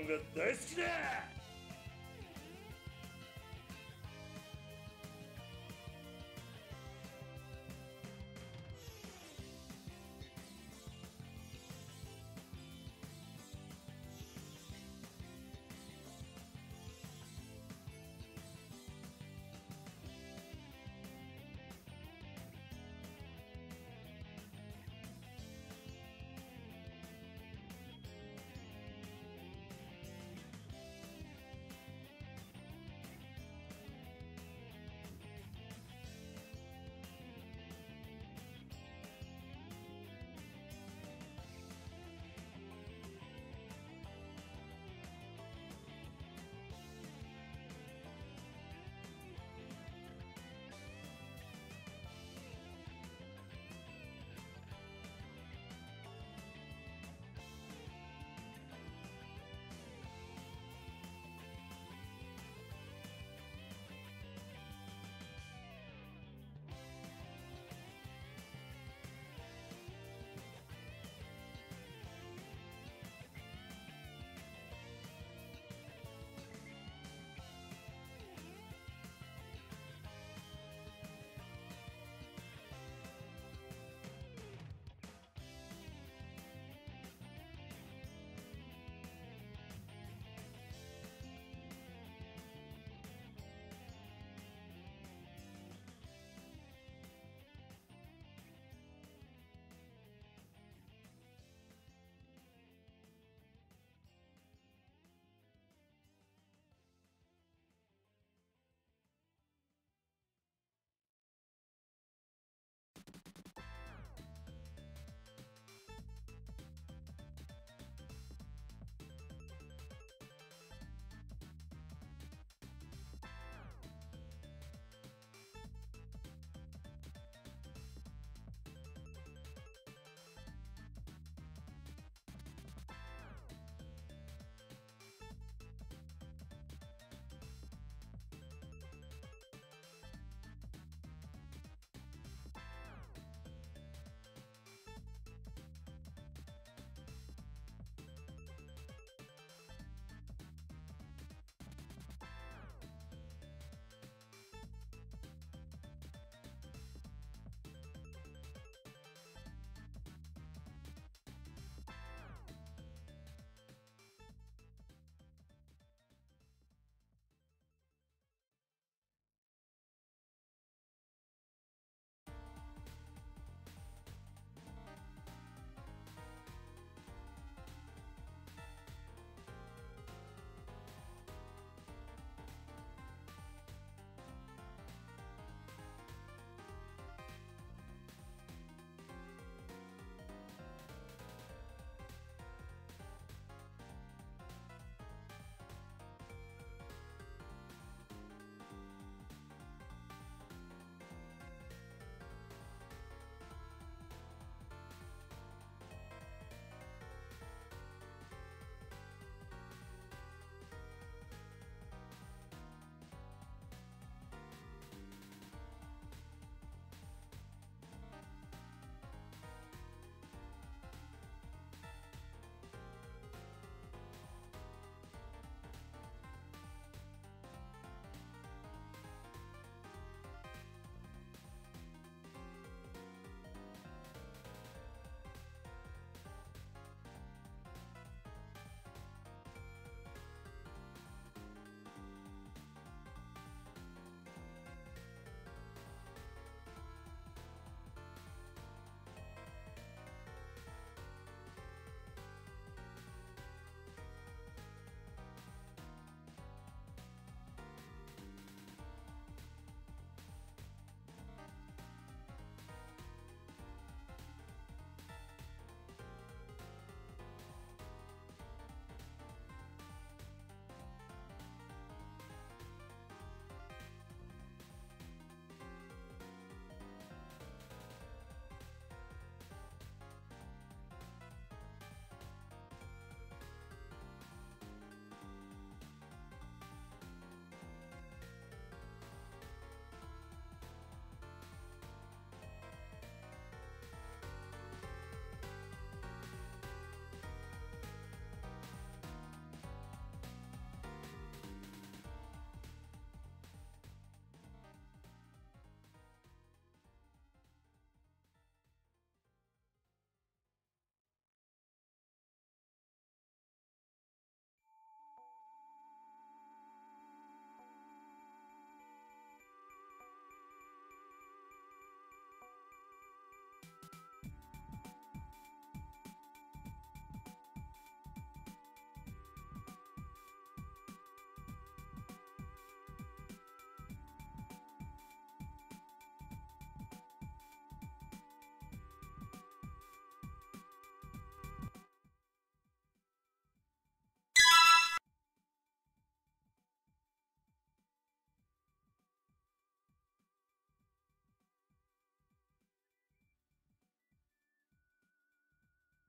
のが大好きだ。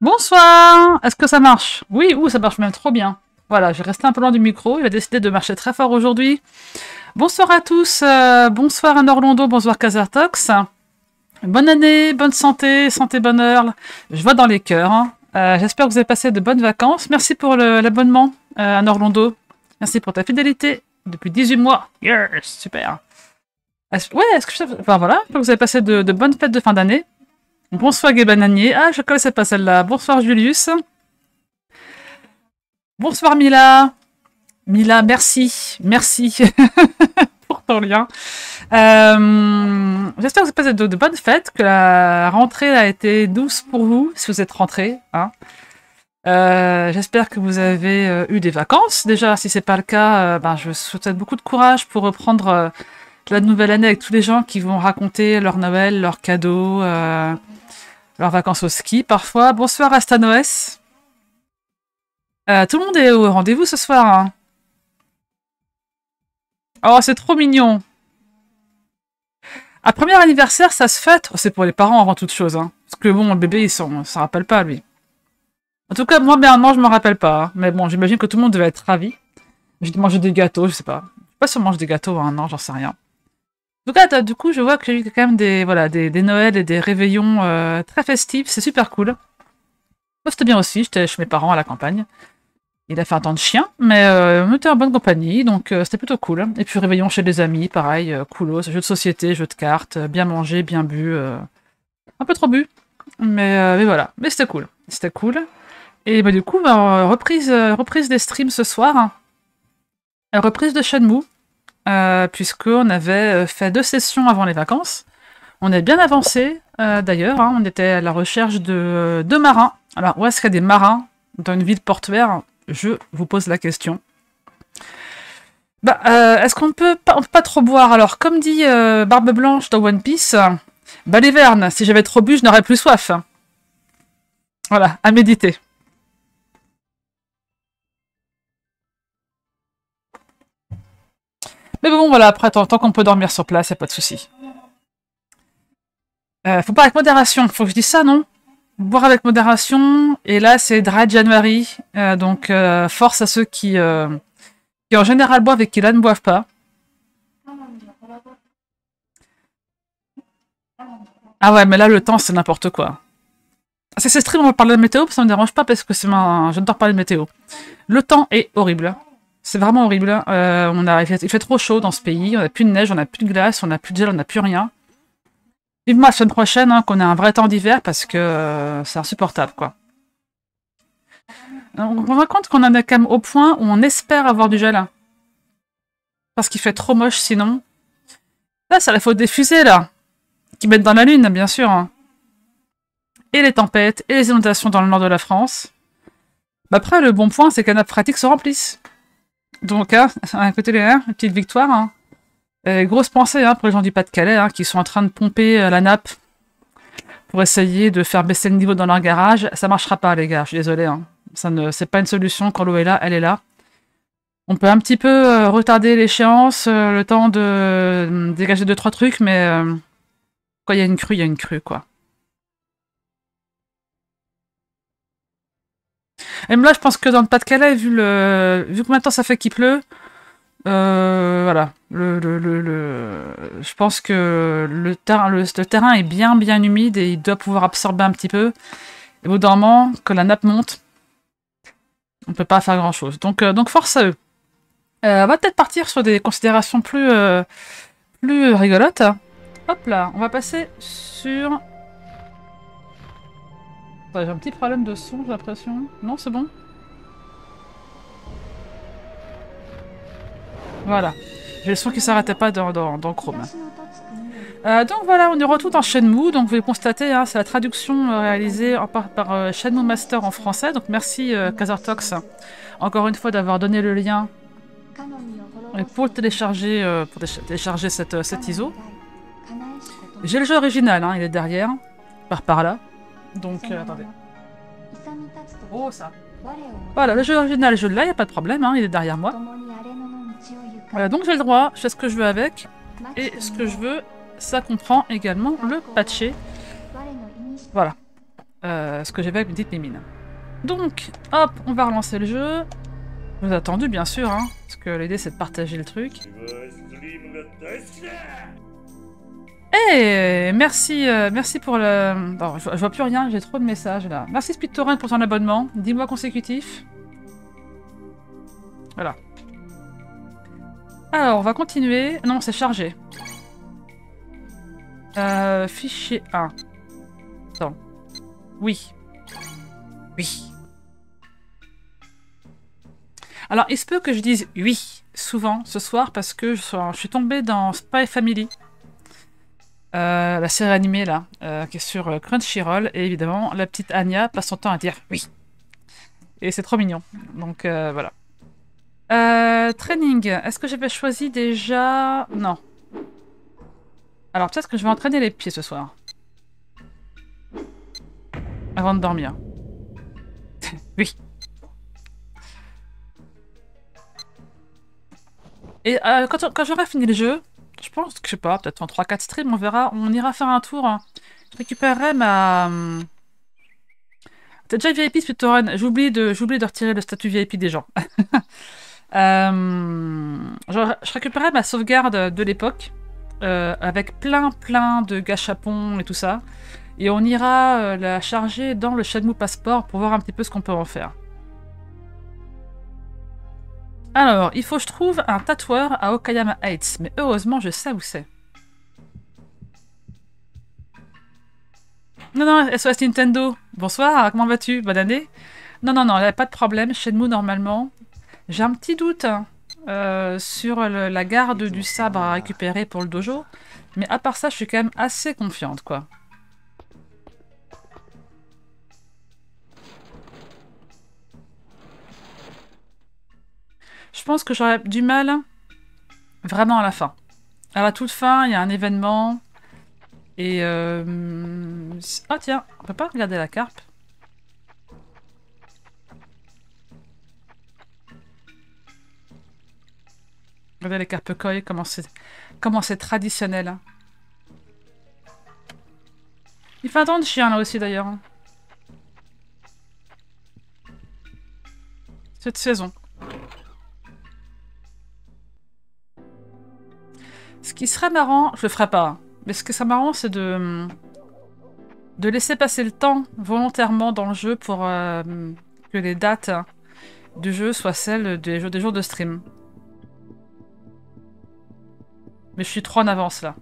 Bonsoir! Est-ce que ça marche? Oui, ça marche même trop bien. Voilà, j'ai resté un peu loin du micro, il a décidé de marcher très fort aujourd'hui. Bonsoir à tous, bonsoir à Norlondo, bonsoir Kazartox. Bonne année, bonne santé, santé, bonheur. Je vois dans les cœurs. Hein. J'espère que vous avez passé de bonnes vacances. Merci pour l'abonnement à Norlondo. Merci pour ta fidélité depuis 18 mois. Yes, super. Est-ce que enfin voilà, j'espère que vous avez passé de bonnes fêtes de fin d'année. Bonsoir Guébananier. Ah, je connaissais pas celle-là. Bonsoir Julius. Bonsoir Mila. Mila, merci. Merci pour ton lien. J'espère que vous avez passé de bonnes fêtes, que la rentrée a été douce pour vous, si vous êtes rentrés. Hein. J'espère que vous avez eu des vacances. Déjà, si c'est pas le cas, je vous souhaite beaucoup de courage pour reprendre la nouvelle année avec tous les gens qui vont raconter leur Noël, leurs cadeaux, leurs vacances au ski parfois. Bonsoir Astanoès. Tout le monde est au rendez-vous ce soir. Hein. Oh, c'est trop mignon. Un premier anniversaire, ça se fête. Oh, c'est pour les parents avant toute chose. Hein. Parce que bon, le bébé, il s'en rappelle pas, lui. En tout cas, moi, bien, je me rappelle pas. Hein. Mais bon, j'imagine que tout le monde devait être ravi. J'ai mangé des gâteaux, je sais pas. Je sais pas si on mange des gâteaux à un an, j'en sais rien. En tout cas, du coup, je vois qu'il y a eu quand même des Noëls et des réveillons très festifs. C'est super cool. Moi, c'était bien aussi. J'étais chez mes parents à la campagne. Il a fait un temps de chien, mais on était en bonne compagnie, donc c'était plutôt cool. Et puis réveillon chez des amis, pareil, coolos, jeux de société, jeux de cartes, bien mangé, bien bu, un peu trop bu, mais voilà. Mais c'était cool, c'était cool. Et du coup, reprise des streams ce soir, hein. Reprise de Shenmue, puisqu'on avait fait 2 sessions avant les vacances. On est bien avancé, d'ailleurs, hein. On était à la recherche de 2 marins. Alors, où est-ce qu'il y a des marins dans une ville portuaire? Je vous pose la question. Est-ce qu'on peut pas trop boire? Alors, comme dit Barbe Blanche dans One Piece, Baliverne, si j'avais trop bu, je n'aurais plus soif. Voilà, à méditer. Mais bon, voilà, après, tant qu'on peut dormir sur place, y a pas de souci. Faut pas avec modération, faut que je dise ça, non? Boire avec modération, et là c'est Dry January, donc force à ceux qui en général boivent et qui là ne boivent pas. Ah ouais, mais là le temps c'est n'importe quoi. C'est stream, on va parler de météo, ça me dérange pas parce que j'adore parler de météo. Le temps est horrible, c'est vraiment horrible. Il fait trop chaud dans ce pays, on a plus de neige, on a plus de glace, on a plus de gel, on a plus rien. Vivement la semaine prochaine, hein, qu'on ait un vrai temps d'hiver, parce que c'est insupportable, quoi. On se rend compte qu'on en est quand même au point où on espère avoir du gel. Parce qu'il fait trop moche, sinon. Là, c'est la faute des fusées, là. Qui mettent dans la lune, bien sûr. Hein. Et les tempêtes, et les inondations dans le nord de la France. Après, le bon point, c'est que les nappes phréatiques se remplissent. Donc, hein, à côté de une petite victoire, hein. Grosse pensée hein, pour les gens du Pas-de-Calais hein, qui sont en train de pomper la nappe pour essayer de faire baisser le niveau dans leur garage. Ça marchera pas, les gars, je suis désolée. Hein. C'est pas une solution quand l'eau est là, elle est là. On peut un petit peu retarder l'échéance, le temps de dégager 2-3 trucs, mais quand il y a une crue, il y a une crue, quoi. Et là, je pense que dans le Pas-de-Calais, vu combien de temps ça fait qu'il pleut, voilà. Je pense que le terrain est bien humide et il doit pouvoir absorber un petit peu. Et au bout d'un moment, que la nappe monte, on peut pas faire grand chose. Donc force à eux. On va peut-être partir sur des considérations plus rigolotes. Hop là, on va passer sur... J'ai un petit problème de son, j'ai l'impression. Non, c'est bon? Voilà. J'ai le son qui s'arrêtait pas dans Chrome. Donc voilà, on est retour dans Shenmue. Donc vous pouvez constater, hein, c'est la traduction réalisée par Shenmue Master en français. Donc merci Kazartox, encore une fois, d'avoir donné le lien pour télécharger, cette ISO. J'ai le jeu original, hein, il est derrière, par là. Donc attendez. Oh ça. Voilà, le jeu original, je l'ai, il n'y a pas de problème, hein, il est derrière moi. Voilà, donc j'ai le droit, je fais ce que je veux avec. Et ce que je veux, ça comprend également le patché. Voilà. ce que j'avais avec une petite mimine. Donc, hop, on va relancer le jeu. Je vous ai attendu, bien sûr, hein, parce que l'idée c'est de partager le truc. Eh, merci, merci pour le... Non, je vois plus rien, j'ai trop de messages là. Merci SpeedTorrent pour ton abonnement, 10 mois consécutifs. Voilà. Alors, on va continuer. Non, c'est chargé. Fichier 1. Attends. Oui. Oui. Alors, il se peut que je dise oui souvent ce soir parce que je suis tombée dans Spy Family. La série animée là, qui est sur Crunchyroll. Et évidemment, la petite Anya passe son temps à dire oui. Et c'est trop mignon. Donc voilà. Training. Est-ce que j'avais choisi déjà... Non. Alors peut-être que je vais entraîner les pieds ce soir. Avant de dormir. Oui. Et quand j'aurai fini le jeu, je pense que, je sais pas, peut-être en 3-4 streams, on ira faire un tour. Hein. Je récupérerai ma... T'as déjà VIP, SpeedTorrent. J'oublie de retirer le statut VIP des gens. Je récupérerai ma sauvegarde de l'époque. Avec plein de gâchapons et tout ça. Et on ira la charger dans le Shenmue Passport pour voir un petit peu ce qu'on peut en faire. Alors, il faut que je trouve un tatoueur à Okayama Heights. Mais heureusement, je sais où c'est. Non, SOS Nintendo. Bonsoir, comment vas-tu? Bonne année. Non, il n'y a pas de problème. Shenmue, normalement. J'ai un petit doute sur la garde du sabre à récupérer pour le dojo. Mais à part ça, je suis quand même assez confiante, quoi. Je pense que j'aurais du mal vraiment à la fin. À la toute fin, il y a un événement. Et... Ah tiens, on peut pas regarder la carpe. Regardez les carpes koi, comment c'est traditionnel. Hein. Il fait un temps de chien là aussi d'ailleurs. Hein. Cette saison. Ce qui serait marrant, je le ferai pas. Hein. Mais ce qui serait marrant, c'est de laisser passer le temps volontairement dans le jeu pour que les dates du jeu soient celles des jours de stream. Mais je suis trop en avance là.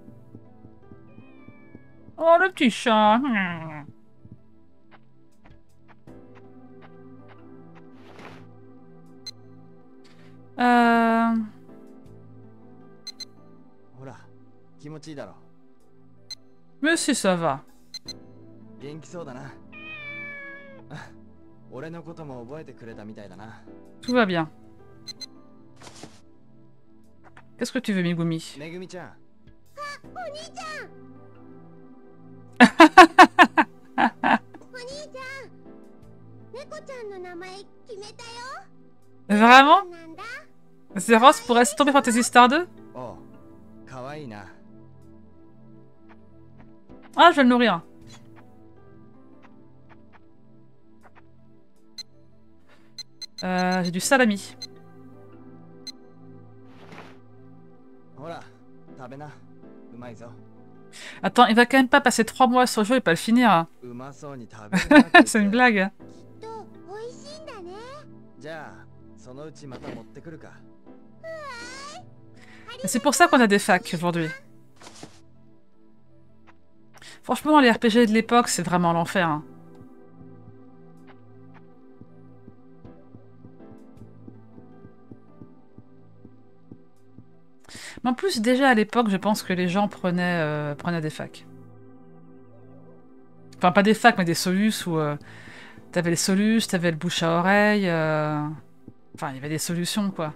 Oh, le petit chat. Mais si ça va. Tout va bien. Qu'est-ce que tu veux, Megumi? Vraiment? Zeros pourrait se tomber Fantasy Star 2? Ah, je vais le nourrir. J'ai du salami. Attends, il va quand même pas passer 3 mois sur le jeu et pas le finir. Hein. C'est une blague. C'est pour ça qu'on a des facs aujourd'hui. Franchement, les RPG de l'époque, c'est vraiment l'enfer. Hein. Mais en plus, déjà à l'époque, je pense que les gens prenaient des facs. Enfin, pas des facs, mais des solus où t'avais les solus, t'avais le bouche à oreille. Enfin, il y avait des solutions, quoi.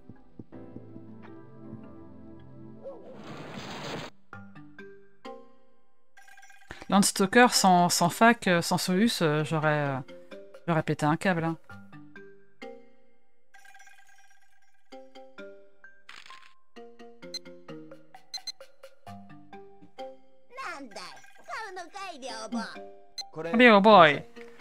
Landstalker sans fac, sans solus, j'aurais pété un câble. Hein. Allez, oh boy.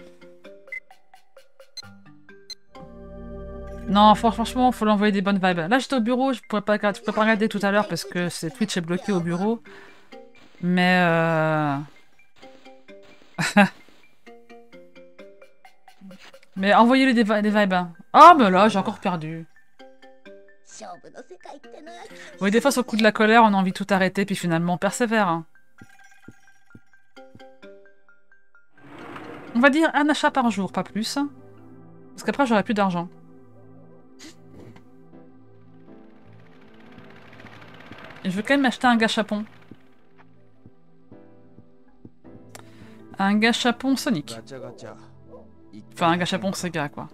Non, franchement, faut lui envoyer des bonnes vibes. Là, j'étais au bureau, je peux pas regarder tout à l'heure parce que Twitch est bloqué au bureau. Mais mais envoyez-lui des vibes. Hein. Ah, mais là, j'ai encore perdu. Oui, des fois, sur le coup de la colère, on a envie de tout arrêter, puis finalement, on persévère. Hein. On va dire un achat par jour, pas plus. Parce qu'après, j'aurai plus d'argent. Et je veux quand même acheter un gâchapon. Un gâchapon Sonic. Enfin, un gâchapon Sega, quoi.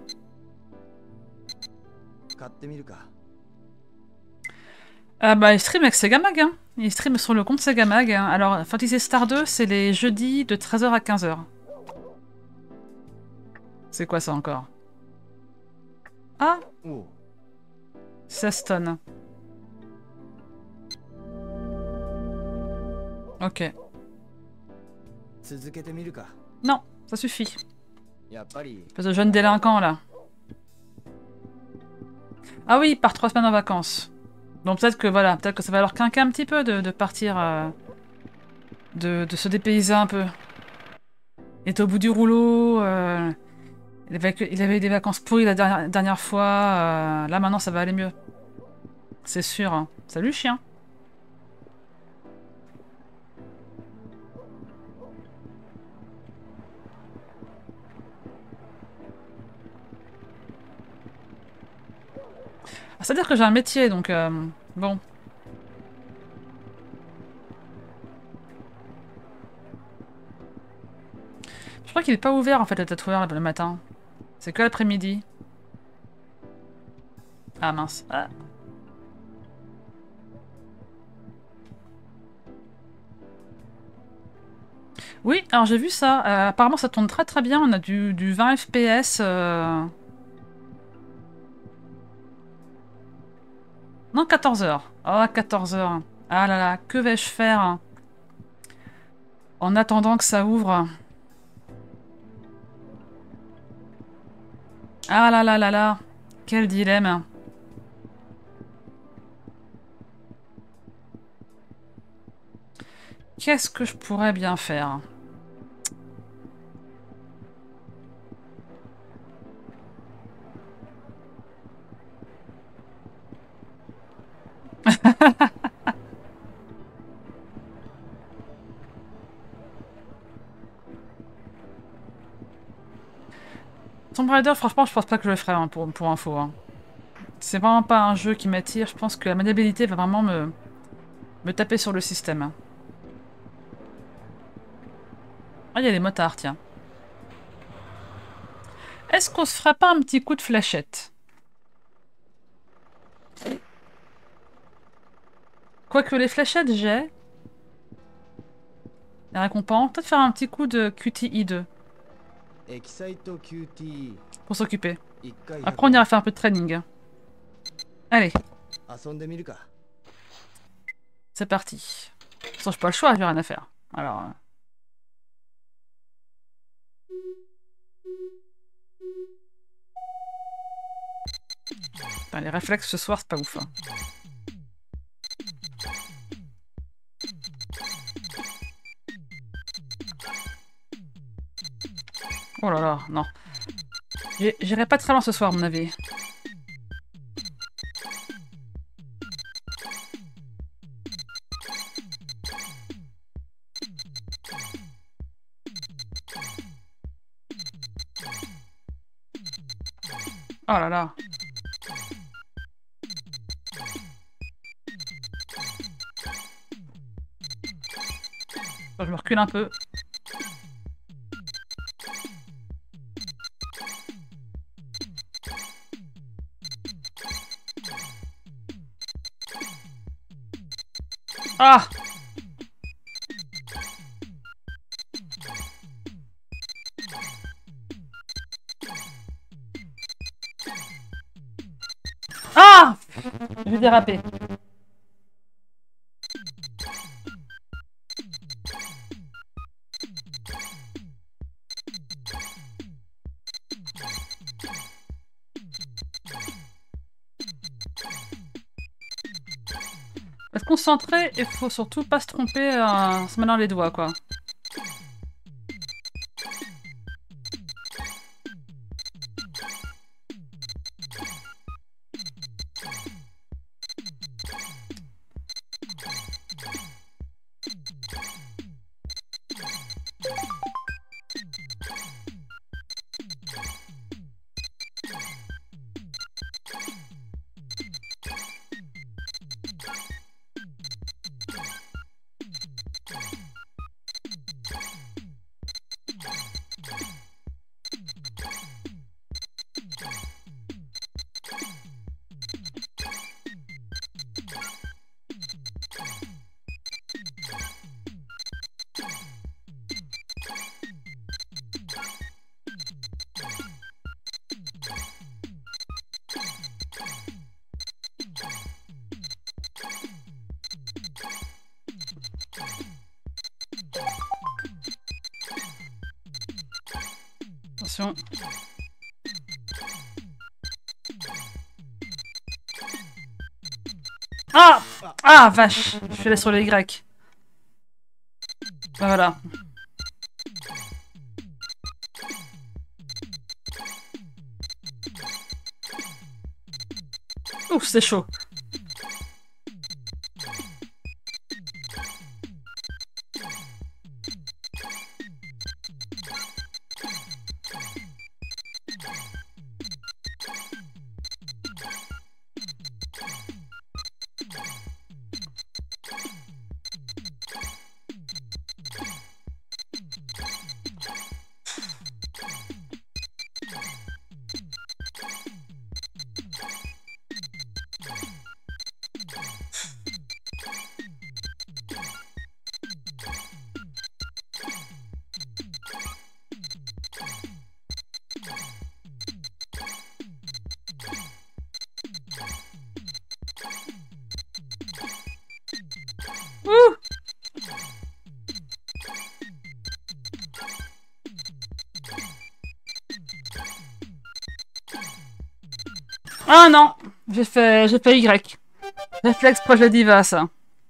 Bah, il stream avec Segamag, hein. Il stream sur le compte Segamag. Hein. Alors, Fantasy Star 2, c'est les jeudis de 13h à 15h. C'est quoi ça encore? Ah, ça stun. Ok. Non, ça suffit. Espèce de jeune délinquant, là. Ah oui, il part 3 semaines en vacances. Donc peut-être que voilà, peut-être que ça va leur quinquer un petit peu de partir, de se dépayser un peu. Il était au bout du rouleau, il avait eu des vacances pourries la dernière fois, là maintenant ça va aller mieux. C'est sûr. Hein. Salut chien. Ah, c'est-à-dire que j'ai un métier, donc bon. Je crois qu'il est pas ouvert en fait le tatoueur le matin. C'est que l'après-midi. Ah mince. Ah. Oui, alors j'ai vu ça. Apparemment ça tourne très très bien. On a du 20 FPS. Non, 14 heures. Oh, 14 heures. Ah là là, que vais-je faire en attendant que ça ouvre? Ah là là là là. Quel dilemme. Qu'est-ce que je pourrais bien faire? Tomb Raider, franchement, je pense pas que je le ferai hein, pour info. Hein. C'est vraiment pas un jeu qui m'attire. Je pense que la maniabilité va vraiment me taper sur le système. Hein. Ah, il y a des motards, tiens. Est-ce qu'on se ferait pas un petit coup de fléchette? Quoique les fléchettes, j'ai. Les récompenses. Peut-être faire un petit coup de QTI2. Pour s'occuper. Après, on ira faire un peu de training. Allez. C'est parti. De toute façon, j'ai pas le choix, j'ai rien à faire. Alors... Putain, les réflexes ce soir, c'est pas ouf. Hein. Oh là là, non. J'irai pas très loin ce soir, à mon avis. Oh là là. Je me recule un peu. Ah! Ah! Je vais déraper. Faut être concentré et faut surtout pas se tromper en se mêlant les doigts, quoi. Attention. Ah! Ah, vache! Je suis allé sur les Y. Ben voilà. Ouf, c'est chaud. Ouh! Ah non! J'ai fait Y. Réflexe projet diva, ça.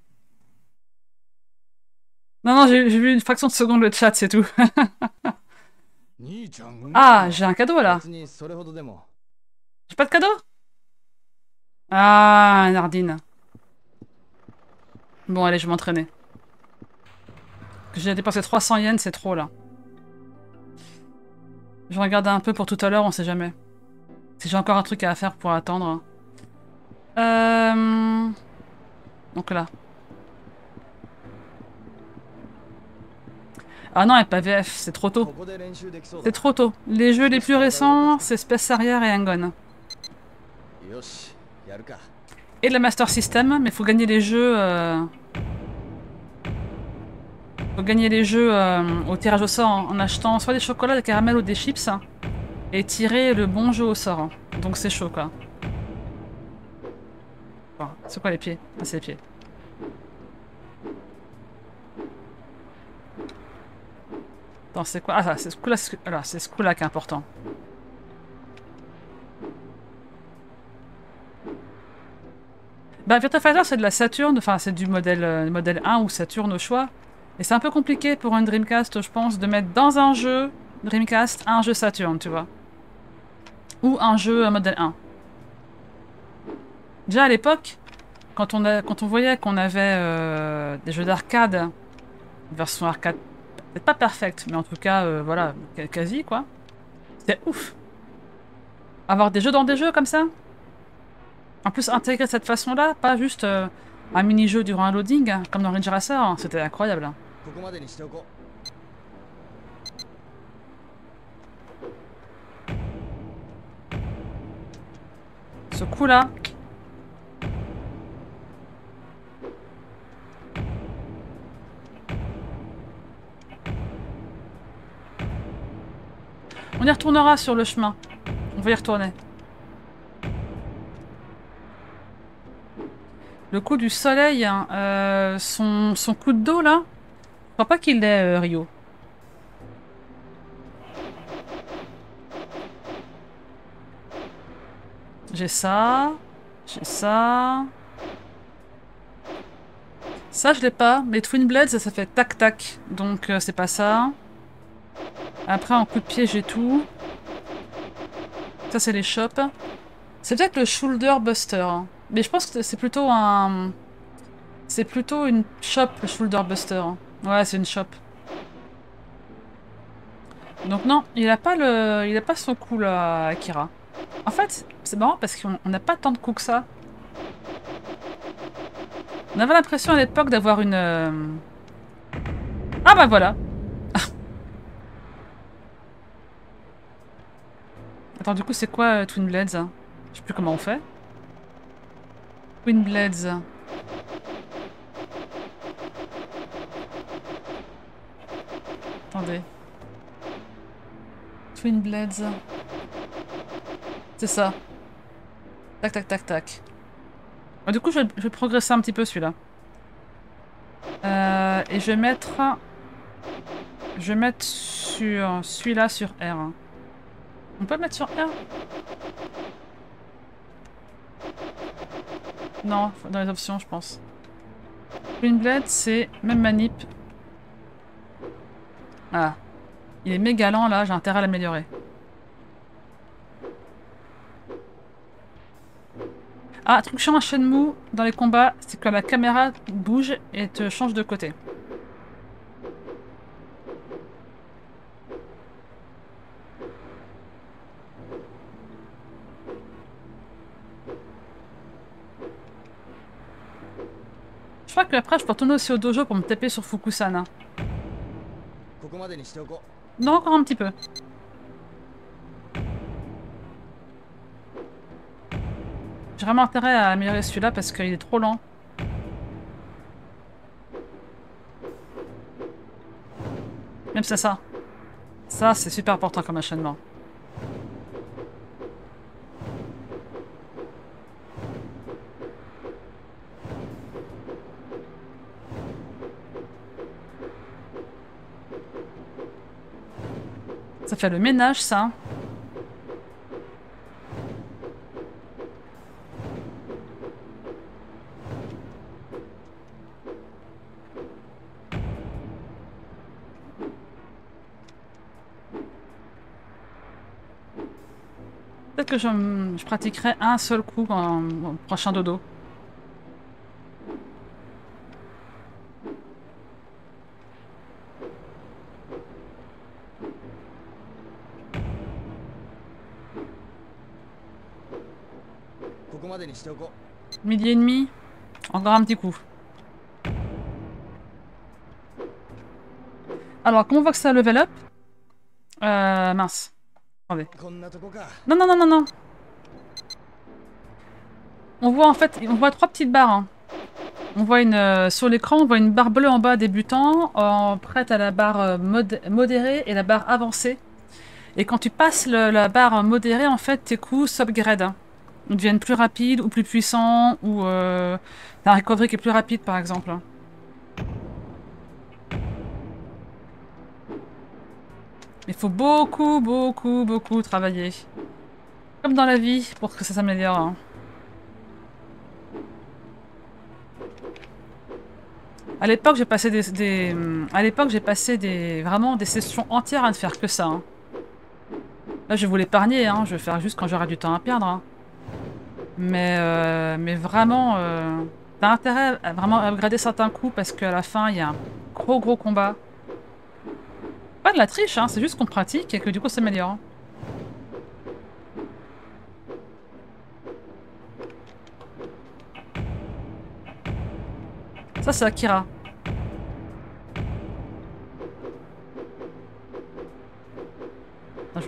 Non, non, j'ai vu une fraction de seconde le chat, c'est tout. Ah, j'ai un cadeau, là. J'ai pas de cadeau? Ah, Nardine. Bon, allez, je vais m'entraîner. J'ai dépensé 300 yens, c'est trop, là. Je vais regarder un peu pour tout à l'heure, on sait jamais. Si j'ai encore un truc à faire pour attendre. Donc là. Ah non, FPVF, c'est trop tôt. C'est trop tôt. Les jeux les plus récents, c'est Space Harrier et Hang-On. Et la Master System, mais faut gagner les jeux... Faut gagner les jeux au tirage au sort en achetant soit des chocolats, des caramels ou des chips. Et tirer le bon jeu au sort. Donc c'est chaud, quoi. Bon, c'est quoi les pieds? Ah, c'est les pieds. Attends, c'est quoi? Ah, c'est ce coup-là, alors, c'est ce coup-là qui est important. Bah, Virtua Fighter, c'est de la Saturn, enfin, c'est du modèle 1 ou Saturn au choix. Et c'est un peu compliqué pour une Dreamcast, je pense, de mettre dans un jeu Dreamcast un jeu Saturn, tu vois. Ou un jeu modèle 1. Déjà à l'époque, quand on voyait qu'on avait des jeux d'arcade, version arcade, peut-être pas perfect, mais en tout cas, voilà, quasi, quoi. C'était ouf. Avoir des jeux dans des jeux comme ça. En plus, intégrer de cette façon-là, pas juste un mini-jeu durant un loading, comme dans Ridge Racer, c'était incroyable. Ce coup-là... On y retournera sur le chemin. On va y retourner. Le coup du soleil, hein, son coup de dos, là, je crois pas qu'il l'ait, Rio. J'ai ça. J'ai ça. Ça, je l'ai pas. Mais Twin Blades, ça fait tac-tac. Donc, c'est pas ça. Après, en coup de pied, j'ai tout. Ça, c'est les shops. C'est peut-être le Shoulder Buster. Mais je pense que c'est plutôt un... C'est plutôt une shop, le Shoulder Buster. Ouais, c'est une shop. Donc non, il a pas son coup, là, Akira. En fait, c'est marrant parce qu'on n'a pas tant de coups que ça. On avait l'impression à l'époque d'avoir une... Ah bah voilà. Attends, du coup, c'est quoi Twin Blades? Je sais plus comment on fait. Twin Blades. Attendez. Twin Blades. C'est ça. Tac, tac, tac, tac. Ah, du coup, je vais progresser un petit peu celui-là. Et je vais mettre... Je vais mettre sur celui-là sur R. On peut le mettre sur R? Non, dans les options, je pense. Twin Blade, c'est même manip. Ah. Il est méga lent, là. J'ai intérêt à l'améliorer. Ah, truc chiant à Shenmue dans les combats, c'est que la caméra bouge et te change de côté. Je crois qu'après, je peux retourner aussi au dojo pour me taper sur Fukusana. Non, encore un petit peu. J'ai vraiment intérêt à améliorer celui-là parce qu'il est trop lent. Même c'est ça. Ça, c'est super important comme enchaînement. Ça fait le ménage, ça. Peut-être que je pratiquerai un seul coup en prochain dodo. Midi et demi. Encore un petit coup. Alors, comment on voit que ça level up? Mince. Attendez. Non, non, non, non, non. On voit en fait, on voit 3 petites barres. Hein. On voit sur l'écran, on voit une barre bleue en bas débutant, prête à la barre modérée et la barre avancée. Et quand tu passes la barre modérée, en fait, tes coups s'upgrade. Hein. Ils deviennent plus rapides ou plus puissants, ou t'as un recovery qui est plus rapide, par exemple. Il faut beaucoup, beaucoup, beaucoup travailler. Comme dans la vie, pour que ça s'améliore. Hein. À l'époque, j'ai passé vraiment des sessions entières à ne faire que ça. Hein. Là, je vais vous l'épargner, hein. Je vais faire juste quand j'aurai du temps à perdre. Hein. Mais vraiment, t'as intérêt à vraiment upgrader certains coups parce qu'à la fin, il y a un gros combat. Pas de la triche, hein, c'est juste qu'on pratique et que du coup, ça s'améliore. Ça, c'est Akira. Non,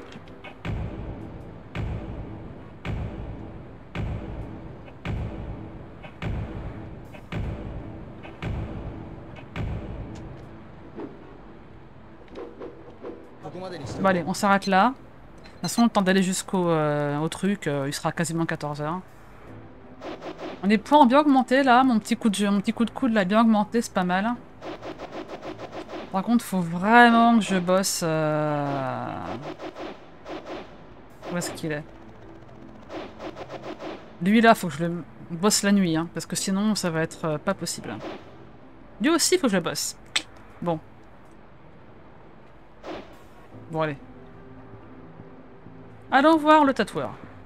Bon allez, on s'arrête là. De toute façon, le temps d'aller jusqu'au au truc, il sera quasiment 14 h. Les points ont bien augmenté là, mon petit coup de coude l'a bien augmenté, c'est pas mal. Par contre, faut vraiment que je bosse... Où est-ce qu'il est? Lui là, faut que je le bosse la nuit, hein, parce que sinon ça va être pas possible. Lui aussi, il faut que je le bosse. Bon. Bon, allez. Allons voir le tatoueur.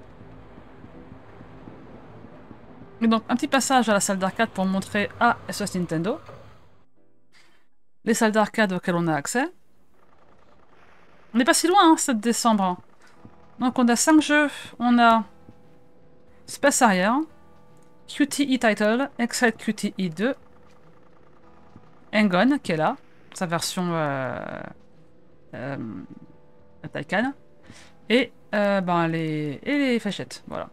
Et donc, un petit passage à la salle d'arcade pour montrer à SOS Nintendo les salles d'arcade auxquelles on a accès. On n'est pas si loin, hein, 7 décembre. Donc, on a 5 jeux. On a Space Harrier, QTE Title, Excite QTE 2, Hang-On, qui est là, sa version Taycan, et ben, les fléchettes, voilà.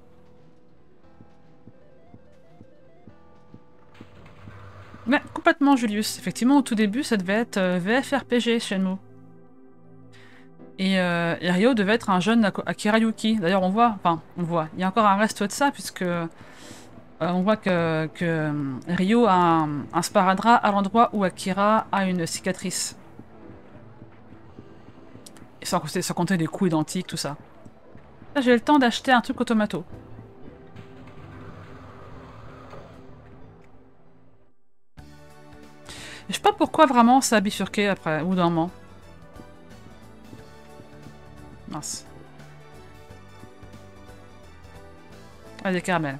Mais complètement Julius. Effectivement, au tout début, ça devait être VFRPG Shenmue. Et Ryo devait être un jeune Akira Yuki. D'ailleurs, on voit, il y a encore un reste de ça, puisque on voit que Ryo a un sparadrap à l'endroit où Akira a une cicatrice. Et sans compter les coups identiques, tout ça. Là, j'ai le temps d'acheter un truc automato. Je sais pas pourquoi vraiment ça a bifurqué après, au bout d'un moment. Mince. Ah, des caramels.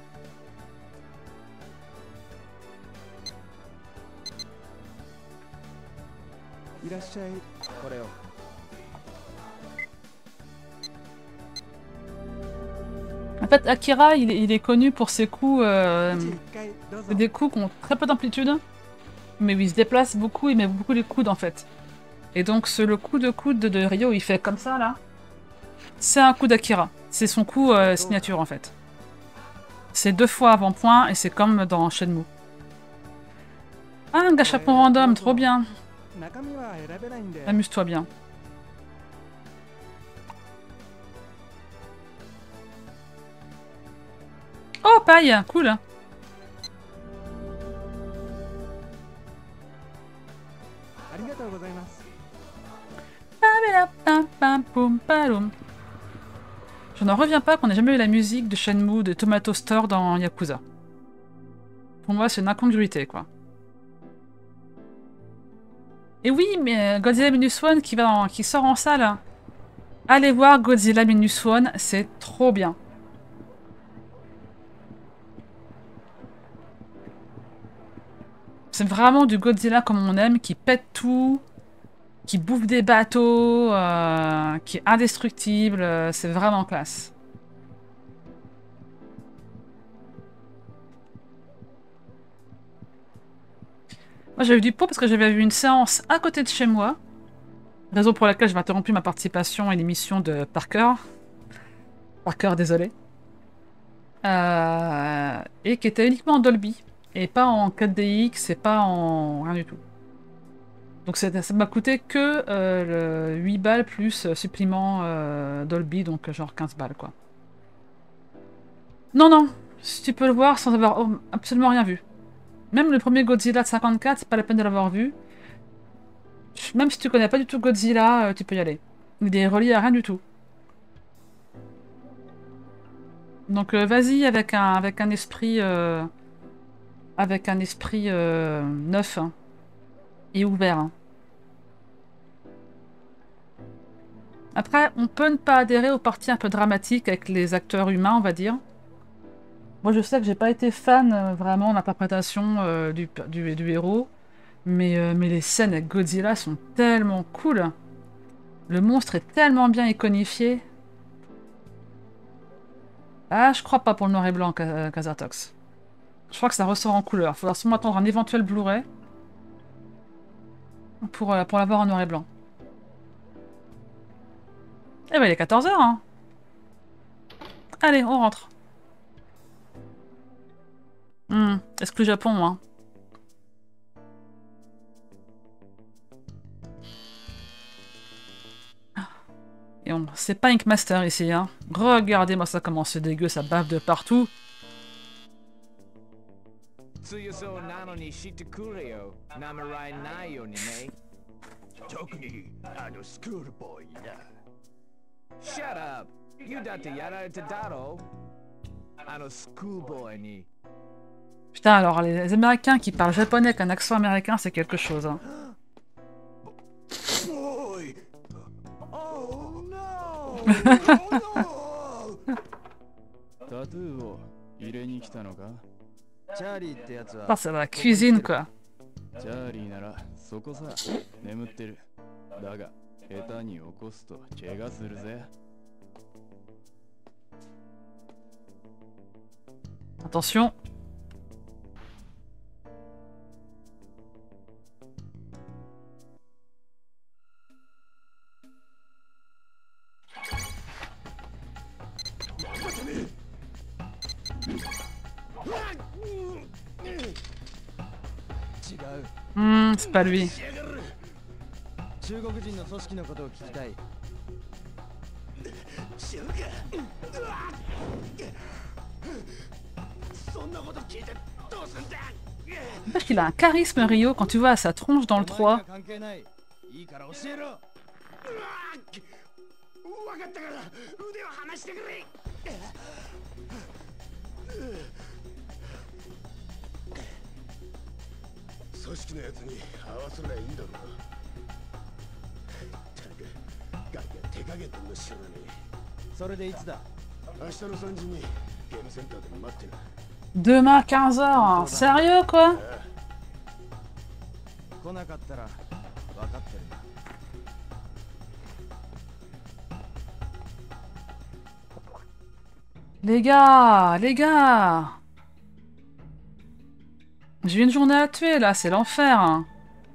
En fait, Akira, il est connu pour ses coups... des coups qui ont très peu d'amplitude. Mais où il se déplace beaucoup, il met beaucoup les coudes en fait. Et donc le coup de coude de Ryo, il fait comme ça là. C'est un coup d'Akira. C'est son coup signature en fait. C'est 2 fois avant-point et c'est comme dans Shenmue. Ah, un gâchapon random, trop bien. Amuse-toi bien. Oh, paille, cool. Je n'en reviens pas qu'on n'ait jamais eu la musique de Shenmue de Tomato Store dans Yakuza. Pour moi, c'est une incongruité, quoi. Et oui, mais Godzilla Minus One qui sort en salle. Allez voir Godzilla Minus One, c'est trop bien. C'est vraiment du Godzilla comme on aime, qui pète tout, qui bouffe des bateaux, qui est indestructible, c'est vraiment classe. Moi j'avais eu du pot parce que j'avais vu une séance à côté de chez moi, raison pour laquelle j'avais interrompu ma participation à l'émission de Parker. Parker, désolé. Et qui était uniquement en Dolby, et pas en 4DX, et pas en rien du tout. Donc ça m'a coûté que 8 balles plus supplément Dolby, donc genre 15 balles quoi. Non, non, si tu peux le voir sans avoir absolument rien vu. Même le premier Godzilla de 54, c'est pas la peine de l'avoir vu. Même si tu connais pas du tout Godzilla, tu peux y aller. Il est relié à rien du tout. Donc vas-y avec un esprit... neuf hein, et ouvert. Hein. Après, on peut ne pas adhérer aux parties un peu dramatiques avec les acteurs humains, on va dire. Moi, je sais que j'ai pas été fan vraiment de l'interprétation du héros, mais les scènes avec Godzilla sont tellement cool. Le monstre est tellement bien iconifié. Ah, je crois pas pour le noir et blanc, Kazatox. Je crois que ça ressort en couleur. Il faudra sûrement attendre un éventuel Blu-ray pour l'avoir en noir et blanc. Eh ben, il est 14 h, hein. Allez, on rentre. Exclu Japon, hein. Et c'est pas Ink Master ici, hein. Regardez-moi ça, comment c'est dégueu, ça bave de partout. Shut up! You date yara te daro. Schoolboy ni. Putain, alors les Américains qui parlent japonais avec un accent américain, c'est quelque chose. Hein. Ah, c'est la cuisine, quoi. Attention. C'est pas lui. Parce qu'il a un charisme, Ryo, quand tu vois sa tronche dans le 3. Demain 15h, hein. Sérieux quoi? Les gars! J'ai une journée à tuer là, c'est l'enfer. Hein.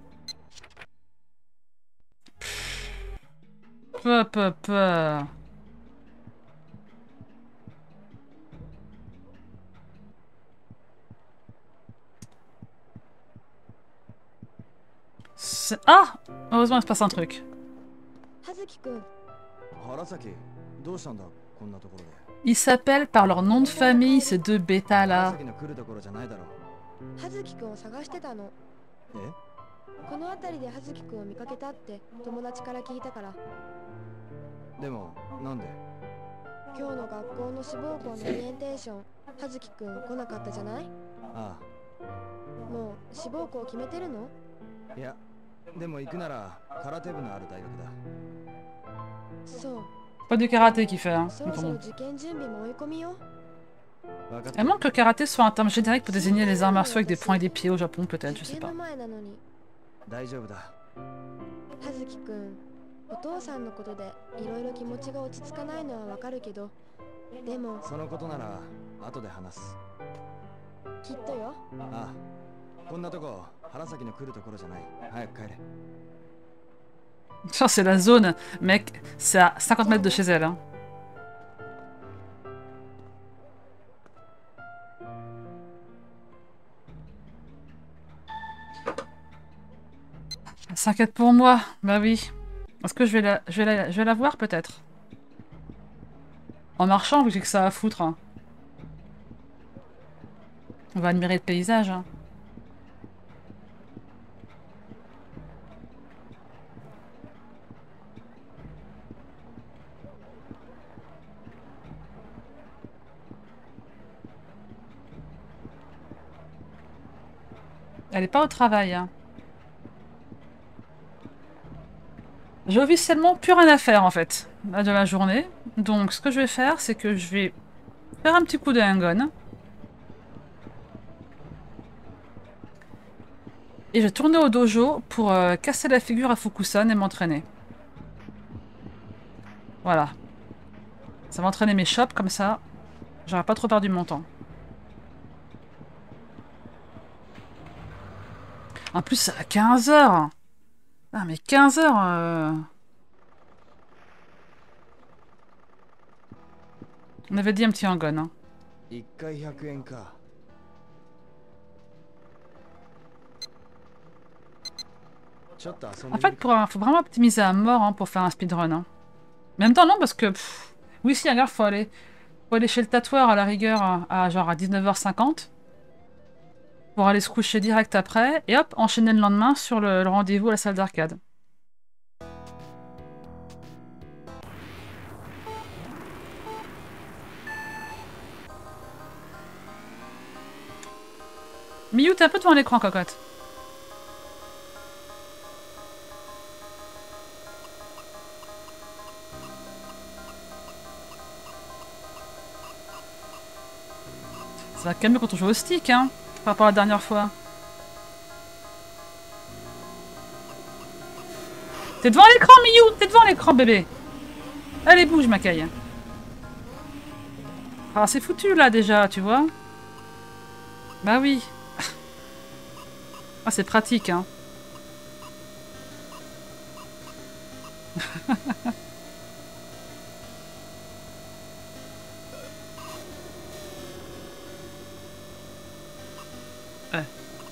Peu. Ah! Heureusement, il se passe un truc. Ils s'appellent par leur nom de famille, ces deux bêtas là. Pas de karaté qui fait, hein. À moins que le karaté soit un terme générique pour désigner les arts martiaux avec des poings et des pieds au Japon, peut-être, je sais pas. Ça, c'est la zone, mec, c'est à 50 mètres de chez elle. Hein. Elle s'inquiète pour moi, bah oui. Est-ce que je vais la voir peut-être? En marchant, vu que j'ai que ça à foutre. Hein. On va admirer le paysage. Hein. Elle est pas au travail. Hein. J'ai officiellement plus rien à faire en fait de la journée. Donc ce que je vais faire, c'est que je vais faire un petit coup de Hangon. Et je vais tourner au dojo pour casser la figure à Fukusan et m'entraîner. Voilà. Ça va entraîner mes chops comme ça. J'aurai pas trop perdu mon temps. En plus, c'est à 15h. Ah, mais 15h. On avait dit un petit Hangon. Hein. En fait, faut vraiment optimiser à mort hein, pour faire un speedrun. Hein. Mais en même temps, non, parce que... oui, si, regarde, faut aller chez le tatoueur à la rigueur à genre à 19h50. Pour aller se coucher direct après. Et hop, enchaîner le lendemain sur le rendez-vous à la salle d'arcade. Miyu, t'es un peu devant l'écran, cocotte. Ça va calmer quand on joue au stick, hein, par rapport à la dernière fois. T'es devant l'écran, Miyu! T'es devant l'écran, bébé! Allez, bouge, ma caille. Ah, c'est foutu, là, déjà, tu vois? Bah oui. Ah, c'est pratique, hein. Ouais.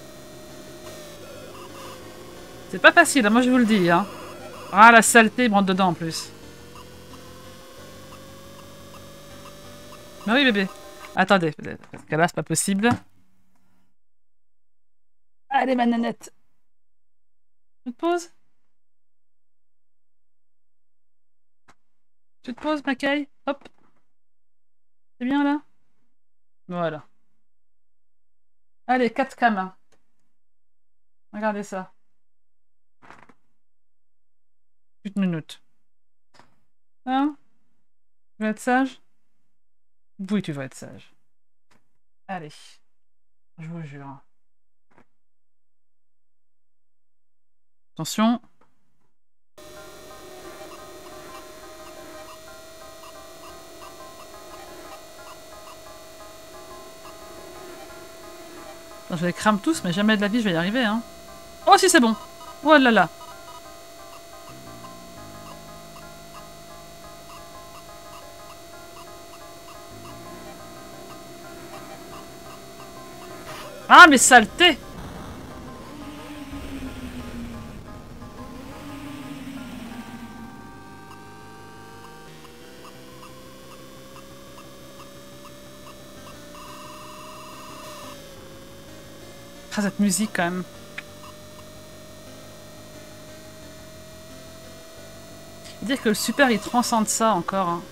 C'est pas facile, hein, moi je vous le dis, hein. Ah, la saleté, il me rentre dedans, en plus. Bah oui, bébé. Attendez, parce que là, c'est pas possible. Allez, ma nanette. Tu te poses? Tu te poses, ma caille? Hop. C'est bien, là? Voilà. Allez, 4 camas. Regardez ça. Une minute. Hein? Tu vas être sage? Oui, tu vas être sage. Allez. Je vous jure. Attention. Attends, je les crame tous, mais jamais de la vie je vais y arriver, hein. Oh, si, c'est bon. Oh là là. Ah, mais saleté! Ah, cette musique, quand même. Dire que le super, il transcende ça encore, hein.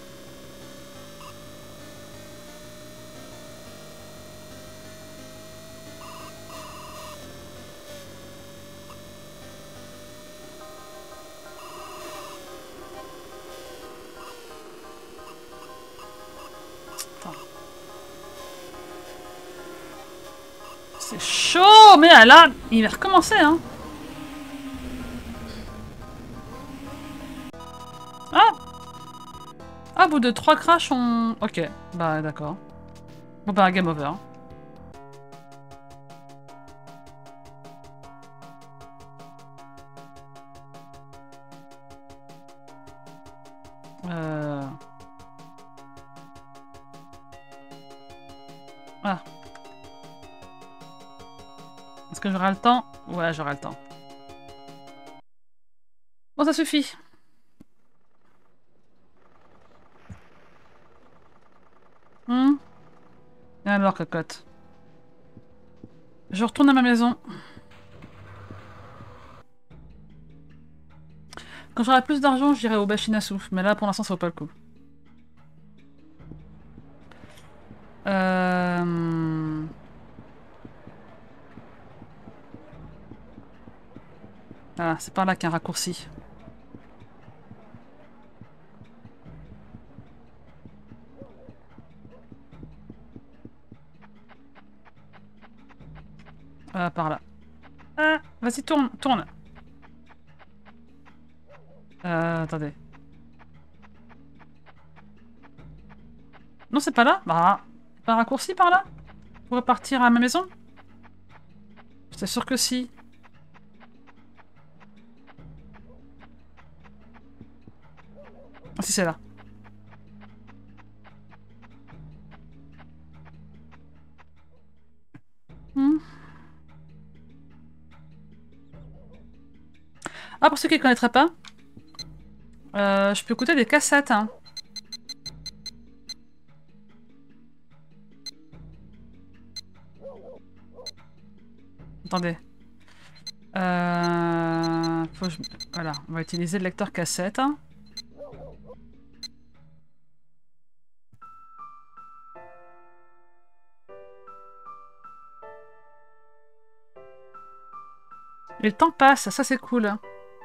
C'est chaud, mais là, il va recommencer, hein. Ah! Ah, au bout de 3 crashs, on... Ok, bah d'accord. Bon bah, game over. Ah. Est-ce que j'aurai le temps? Ouais, j'aurai le temps. Bon, ça suffit. Et alors, cocotte? Je retourne à ma maison. Quand j'aurai plus d'argent, j'irai au Bachinasu. Mais là, pour l'instant, ça vaut pas le coup. Ah, c'est par là qu'il y a un raccourci. Par là. Ah, vas-y, tourne, tourne. Attendez. Non, c'est pas là? Bah, pas un raccourci par là? Pour repartir à ma maison? C'est sûr que si. Ah, si, c'est là. Ah, pour ceux qui ne connaîtraient pas, je peux écouter des cassettes, hein. Attendez. Voilà, on va utiliser le lecteur cassette. Et le temps passe, ça c'est cool.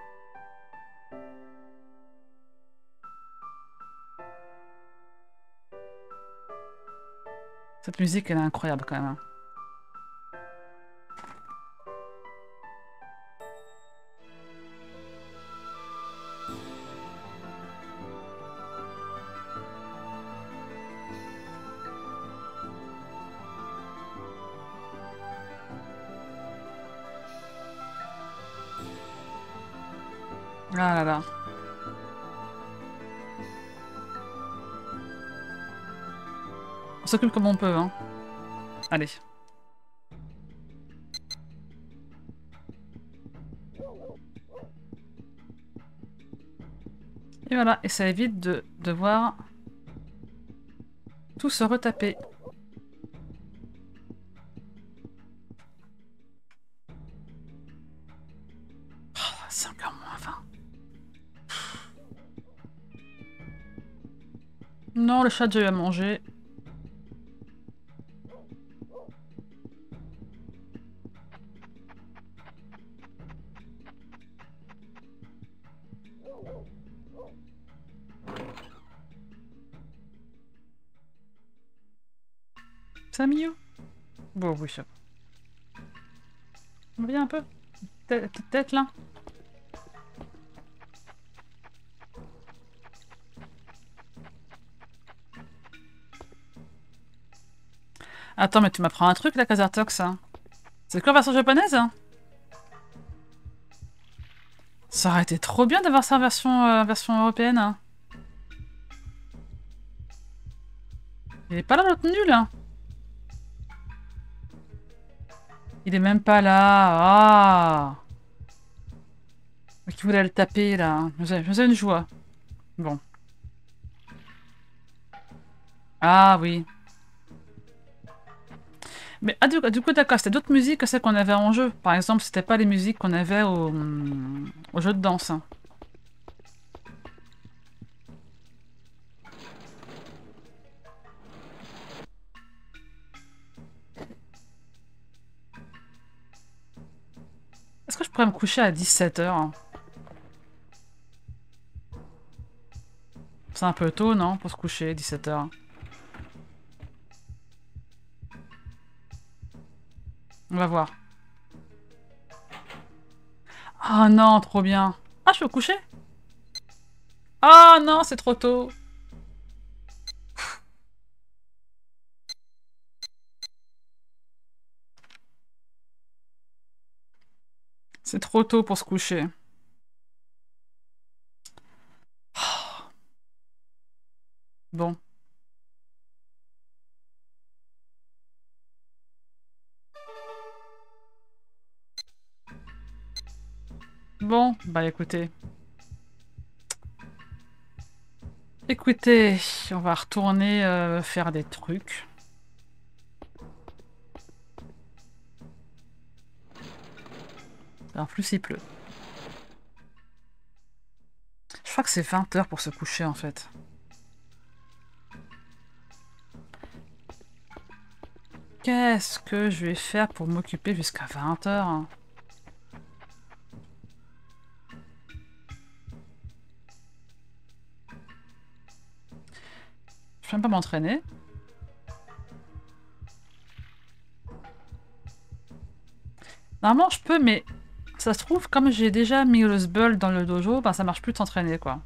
Cette musique, elle est incroyable quand même. Ah là là. On s'occupe comme on peut, hein. Allez. Et voilà, et ça évite de devoir tout se retaper. Oh, 5h moins 20. Non, le chat a déjà eu à manger. Ça mieux. Bon, oui, ça. Viens un peu. Petite tête là. Attends, mais tu m'apprends un truc là, Kazartox, hein. C'est quoi la version japonaise, hein? Ça aurait été trop bien d'avoir ça en version européenne, hein. Il est pas là l'autre nul, hein. Il est même pas là. Ah. Qui voulait le taper là. Je faisais une joie. Bon. Ah oui. Mais du coup, d'accord, c'était d'autres musiques que celles qu'on avait en jeu. Par exemple, c'était pas les musiques qu'on avait au jeu de danse. Est-ce que je pourrais me coucher à 17h? C'est un peu tôt, non? Pour se coucher, 17h. On va voir. Ah non, trop bien. Ah, je peux me coucher? Ah non, c'est trop tôt. C'est trop tôt pour se coucher. Bon. Bon, bah écoutez. Écoutez, on va retourner faire des trucs. En plus, il pleut. Je crois que c'est 20h pour se coucher, en fait. Qu'est-ce que je vais faire pour m'occuper jusqu'à 20h? Je peux même pas m'entraîner. Normalement, je peux, mais ça se trouve, comme j'ai déjà mis le Sbull dans le dojo, ben ça marche plus de s'entraîner, quoi.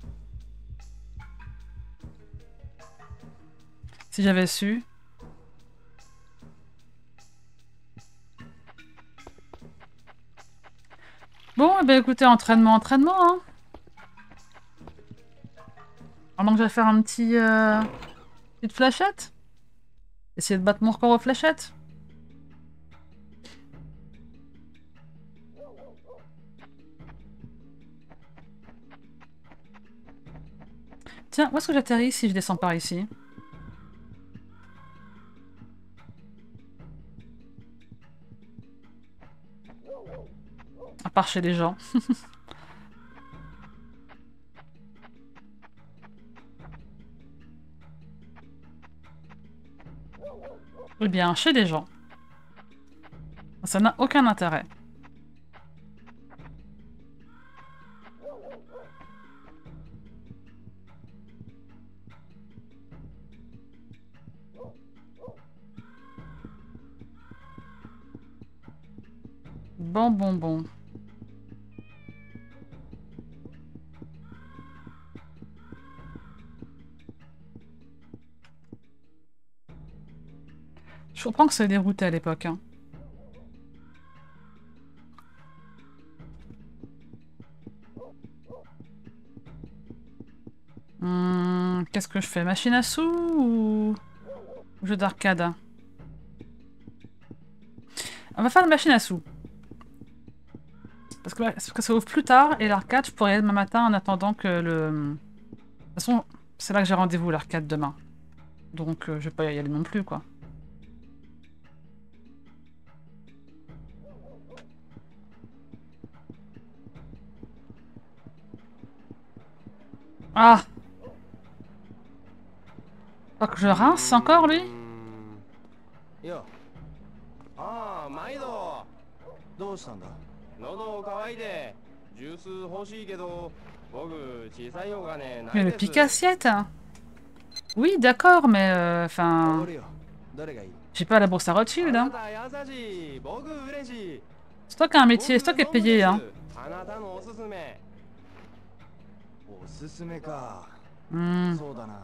Si j'avais su. Bon, eh ben écoutez, entraînement, hein. Avant que j'aille faire un petit... petite flashette. Essayer de battre mon record aux fléchettes. Tiens, où est-ce que j'atterris si je descends par ici? À part chez les gens. Eh bien, chez des gens. Ça n'a aucun intérêt. Bon, bon, bon. Je comprends que ça ait dérouté à l'époque. Hein. Qu'est-ce que je fais? Machine à sous ou jeu d'arcade? On va faire la machine à sous. Parce que ça ouvre plus tard et l'arcade, je pourrais y aller demain matin en attendant que le... De toute façon, c'est là que j'ai rendez-vous, l'arcade, demain. Donc, je vais pas y aller non plus, quoi. Ah! Faut que je rince encore, lui? Yo. Ah, Maido. どうしたんだ。 喉乾いてジュース欲しいけど僕小さいお金な Mais い le です。 pique-assiette? Oui, d'accord, mais... Enfin... おるよ。どれがいい。 j'ai pas la bourse à Rothschild, あ hein. なた優しい。僕嬉しい。 C'est toi qui as un métier, c'est toi qui es payé, hein. あなたのおすすめ。 おすすめか。 Hmm. そうだな。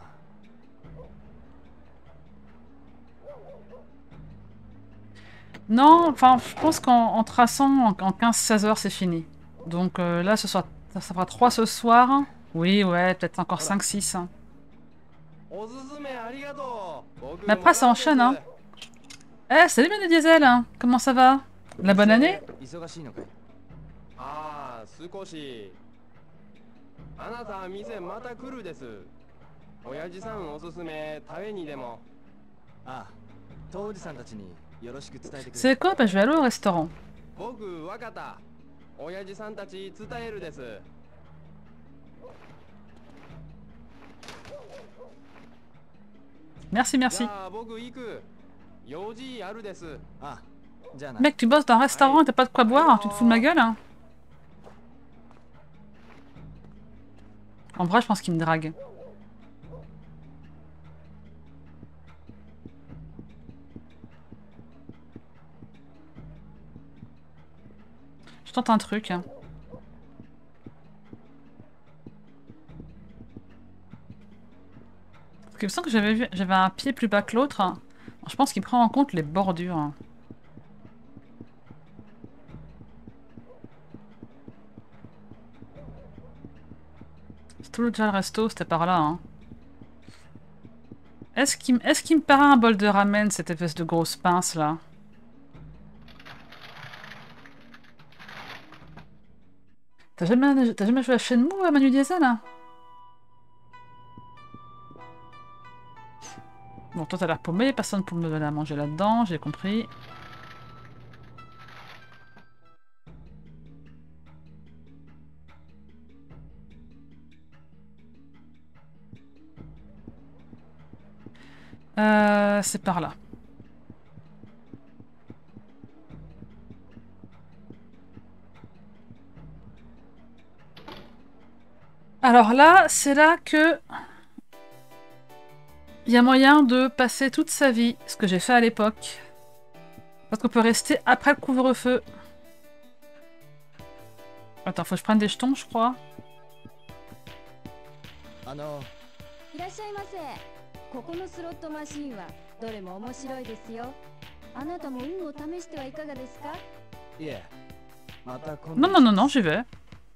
Non, enfin, je pense qu'en traçant en 15-16 heures, c'est fini. Donc là, ça fera 3 ce soir. Oui, ouais, peut-être encore 5-6. Hein. おすすめありがとう。僕 Mais après, ça enchaîne, hein. Eh, salut, Manu Diesel, hein. Comment ça va? La bonne année? 忙しいのかい。 ああ、少し。あなた店また来るです。親父さんおすすめ食べにでも。 ああ、当時さんたちによろしく伝えてくれ。 C'est quoi? Bah, je vais aller au restaurant. 僕わかった。親父さんたち伝えるです。 Merci, じ merci. ゃあ僕行く。用事あるです。 ああ、じゃあな。 Mec, tu bosses dans un restaurant et t'as pas de quoi boire? Tu te fous de ma gueule, hein? En vrai, je pense qu'il me drague. Je tente un truc. Hein. Parce qu'il me semble que j'avais un pied plus bas que l'autre. Hein. Je pense qu'il prend en compte les bordures. Hein. C'est tout déjà le resto, c'était par là. Hein. Est-ce qu'il me paraît un bol de ramen, cette espèce de grosse pince là? T'as jamais joué à Shenmue, Manu Diesel? Hein? Bon, toi t'as l'air paumé, personne pour me donner à manger là-dedans, j'ai compris. C'est par là. Alors là, c'est là que il y a moyen de passer toute sa vie, ce que j'ai fait à l'époque. Parce qu'on peut rester après le couvre-feu. Attends, faut que je prenne des jetons, je crois. いらっしゃいませ。ここのスロットマシンはどれも面白いですよ。あなたも運を試してはいかがですか？ いえ、また今度。 Non, non, non, non, j'y vais.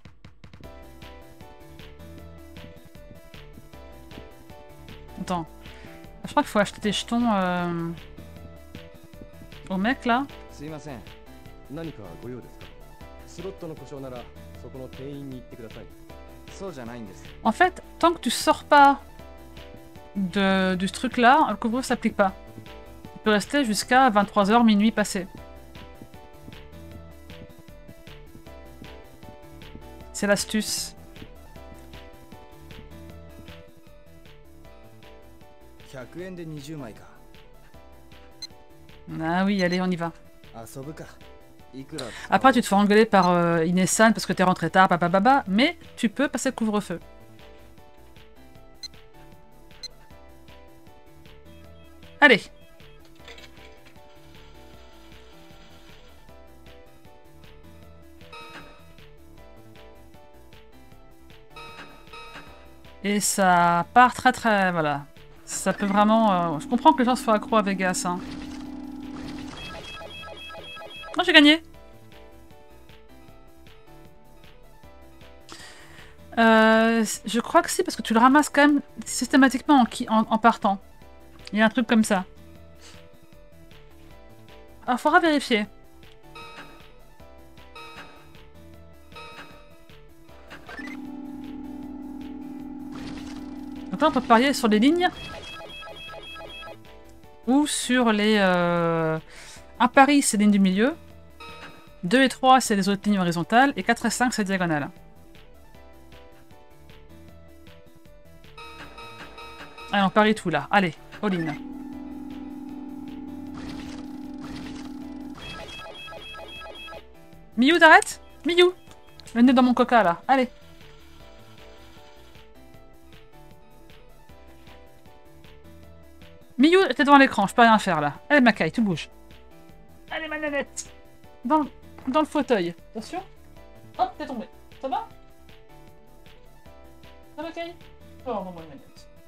Attends. Je crois qu'il faut acheter des jetons au mec là. すいません。 何かご用ですか？スロットの故障ならそこの店員に行ってください。 そうじゃないんです。 En fait, tant que tu sors pas du truc là, le couvre-feu s'applique pas. Tu peux rester jusqu'à 23h, minuit passé. C'est l'astuce. 100円で20枚か。 Ah oui, allez, on y va. 遊ぶか。いくら。 Après, tu te fais engueuler par Inesan parce que t'es rentré tard, papa, mais tu peux passer le couvre-feu. Allez. Et ça part très très... Voilà. Ça peut vraiment... Je comprends que les gens soient accros à Vegas. Hein. Oh, j'ai gagné. Je crois que si, parce que tu le ramasses quand même systématiquement en partant. Il y a un truc comme ça. Ah, faudra vérifier. Donc là, on peut parier sur les lignes. Ou sur les... Un pari, c'est les lignes du milieu. 2 et 3, c'est les autres lignes horizontales. Et 4 et 5, c'est diagonale. Allez, on parie tout là. Allez, all-in. Miyu, t'arrêtes? Miyu! Le nez dans mon coca là. Allez. Miyu, t'es devant l'écran, je peux rien faire là. Allez, Makai, tu bouges. Allez, ma nanette. Dans le fauteuil. Attention. Hop, t'es tombé. Ça va? Ça va, Makai? Oh, non, moi, manette.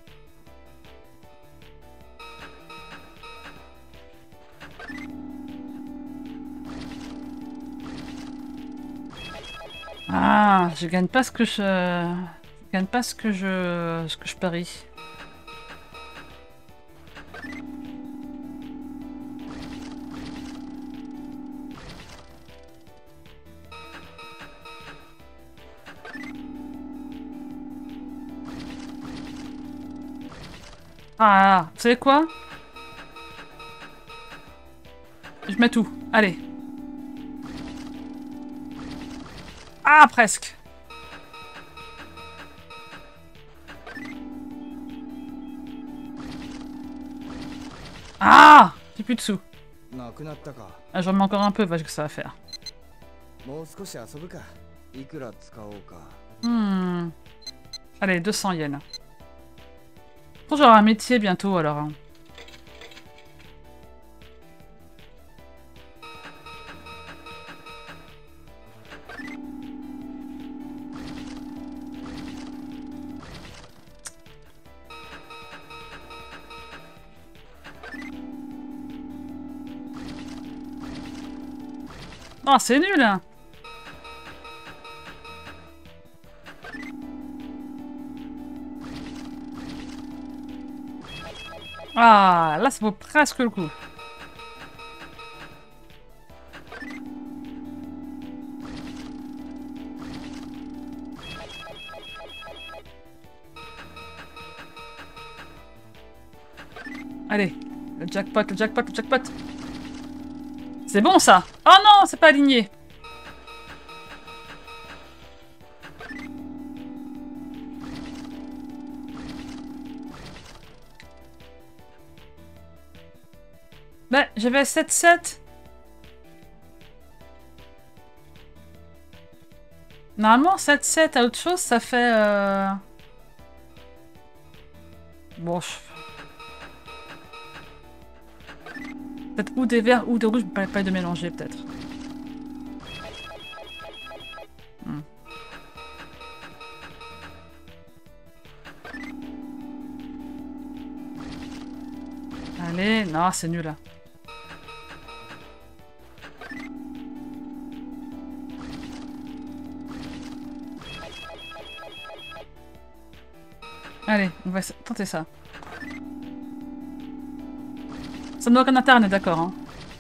Ah, je gagne pas ce que je gagne pas ce que je parie. Ah, vous savez quoi? Je mets tout. Allez. Ah, presque. Ah! J'ai plus de sous. Ah, j'en mets encore un peu, vache que ça va faire. Allez, 200 yens. Je pense que j'aurai un métier bientôt alors. Hein. Oh, c'est nul hein. Ah, là ça vaut presque le coup. Allez, le jackpot, le jackpot, le jackpot. C'est bon ça. Oh non, c'est pas aligné. Bah, j'avais 7-7. Normalement, 7-7 à autre chose, ça fait... Bon, peut-être ou des verts ou des rouges, pas de mélanger peut-être. Allez, non, c'est nul là. Allez, on va tenter ça. Ça n'a aucun intérêt, on est d'accord. Hein.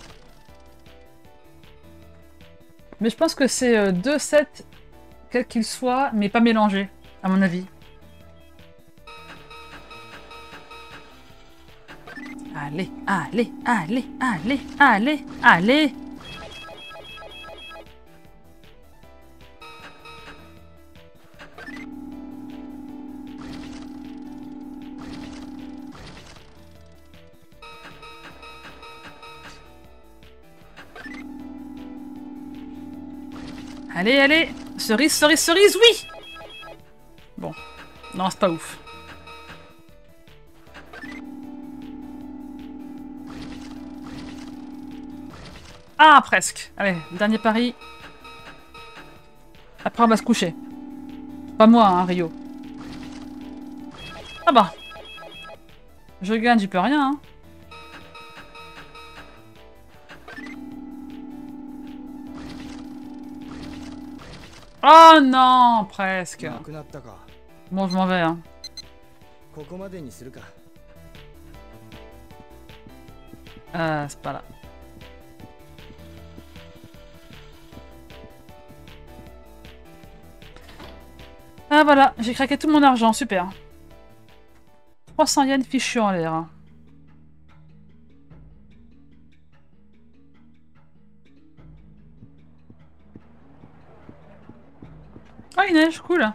Mais je pense que c'est 2-7, quel qu'il soit, mais pas mélangé, à mon avis. Allez, allez, allez, allez, allez, allez. Allez, allez. Cerise, cerise, cerise, oui. Bon. Non, c'est pas ouf. Ah, presque. Allez, dernier pari. Après, on va se coucher. Pas moi, hein, Rio. Ah bah. Je gagne, j'y peux rien. Hein. Oh non, presque. なくなったか。 Bon, je m'en vais. Hein. ここまでにするか。 C'est pas là. Ah voilà, j'ai craqué tout mon argent, super. 300 yens fichus en l'air. Ah, il neige, cool.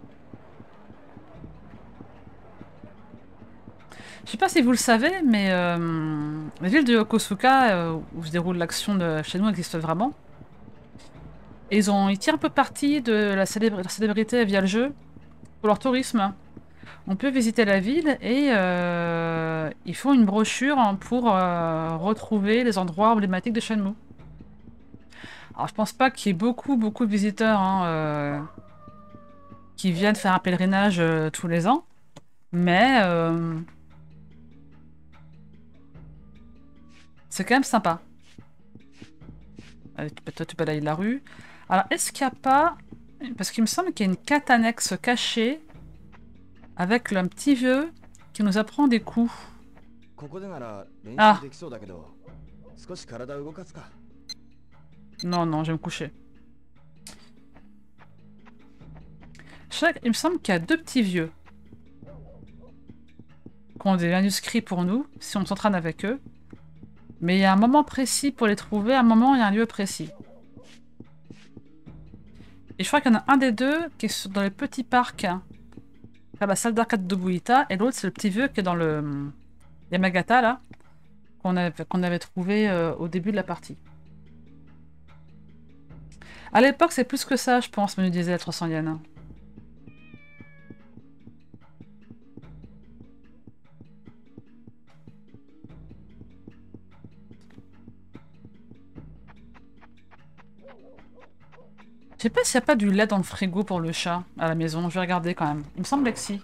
Je sais pas si vous le savez, mais la ville de Yokosuka, où se déroule l'action de chez nous, existe vraiment. Et ils tirent un peu parti de la célébrité via le jeu pour leur tourisme. On peut visiter la ville et ils font une brochure pour retrouver les endroits emblématiques de Shenmue. Alors je pense pas qu'il y ait beaucoup de visiteurs hein, qui viennent faire un pèlerinage tous les ans, mais c'est quand même sympa. Allez, toi tu balayes la rue. Alors est-ce qu'il n'y a pas... Parce qu'il me semble qu'il y a une quête annexe cachée avec un petit vieux qui nous apprend des coups. ここでなら練あ。 習できそうだけど、少し体を動かすか。 Non, non, je vais me coucher. Il me semble qu'il y a 2 petits vieux qui ont des manuscrits pour nous, si on s'entraîne avec eux. Mais il y a un moment précis pour les trouver, un moment il y a un lieu précis. Et je crois qu'il y en a un des deux qui est dans les petits parcs, à la salle d'arcade de Buita, et l'autre c'est le petit vieux qui est dans le Yamagata, là, qu'on avait trouvé au début de la partie. À l'époque, c'est plus que ça, je pense, me disait à 300 yens. Je sais pas s'il n'y a pas du lait dans le frigo pour le chat à la maison. Je vais regarder quand même. Il me semblait que si.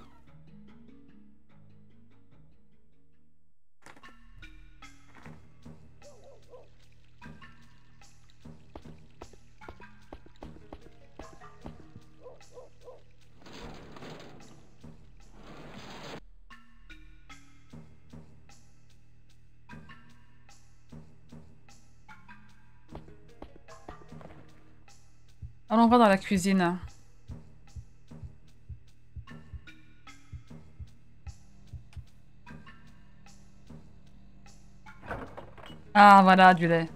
Allons voir dans la cuisine. Ah, voilà, du lait.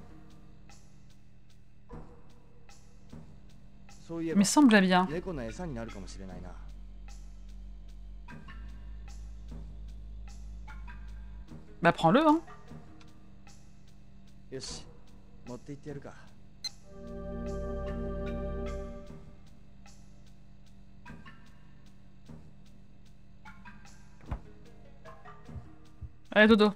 そういえ Il ば me semblait bien. 猫の餌になるかもしれないな。 Bah, prends-le, hein. よし、持って行ってやるか。 Allez, dodo.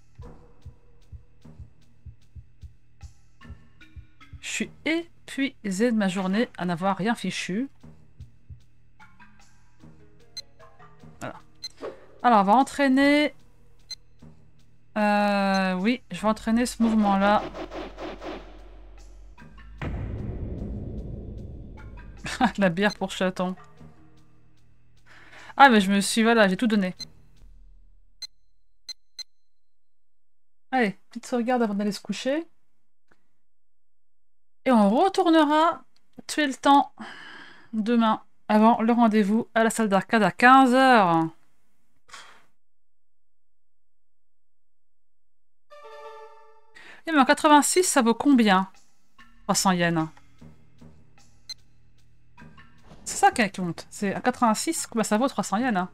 Je suis épuisée de ma journée à n'avoir rien fichu. Voilà. Alors, on va entraîner... oui, je vais entraîner ce mouvement-là. La bière pour chaton. Ah, mais je me suis... Voilà, j'ai tout donné. Allez, petite sauvegarde avant d'aller se coucher. Et on retournera tuer le temps demain, avant le rendez-vous à la salle d'arcade à 15 h. Et mais en 86, ça vaut combien? 300 yens. C'est ça qui compte. C'est à 86, combien ça vaut 300 yens?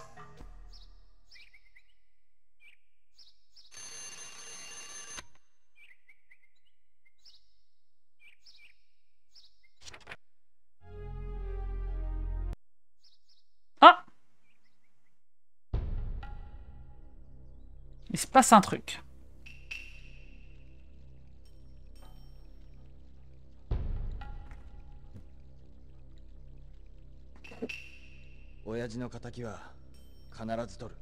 Ah! Il se passe un truc. 必ず取る。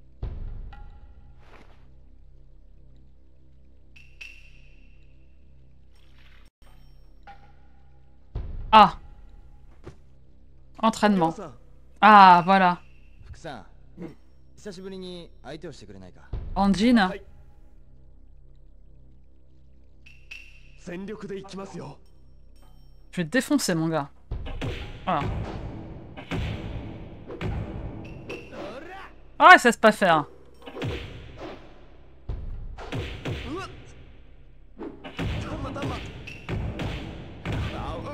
Ah. Entraînement. さん、 Ah, voilà. 福さん、久しぶりに相手をしてくれないか。 Anjin. はい全力でいきますよ。 Je vais te défoncer, mon gars. Voilà. Ah, ça se pas faire. うわったまたまあう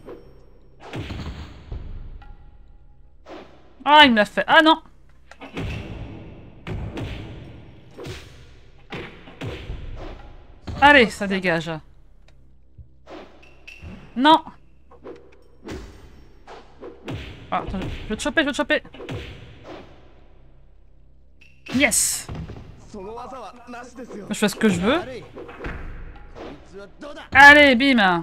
Ah, il me l'a fait. Ah non. Allez, ça dégage. Non. Ah, attends, je vais te choper, je vais te choper. Yes. その技はなしですよ。 Je fais ce que je veux. 悪い。こいつはどうだ。 Allez, bim.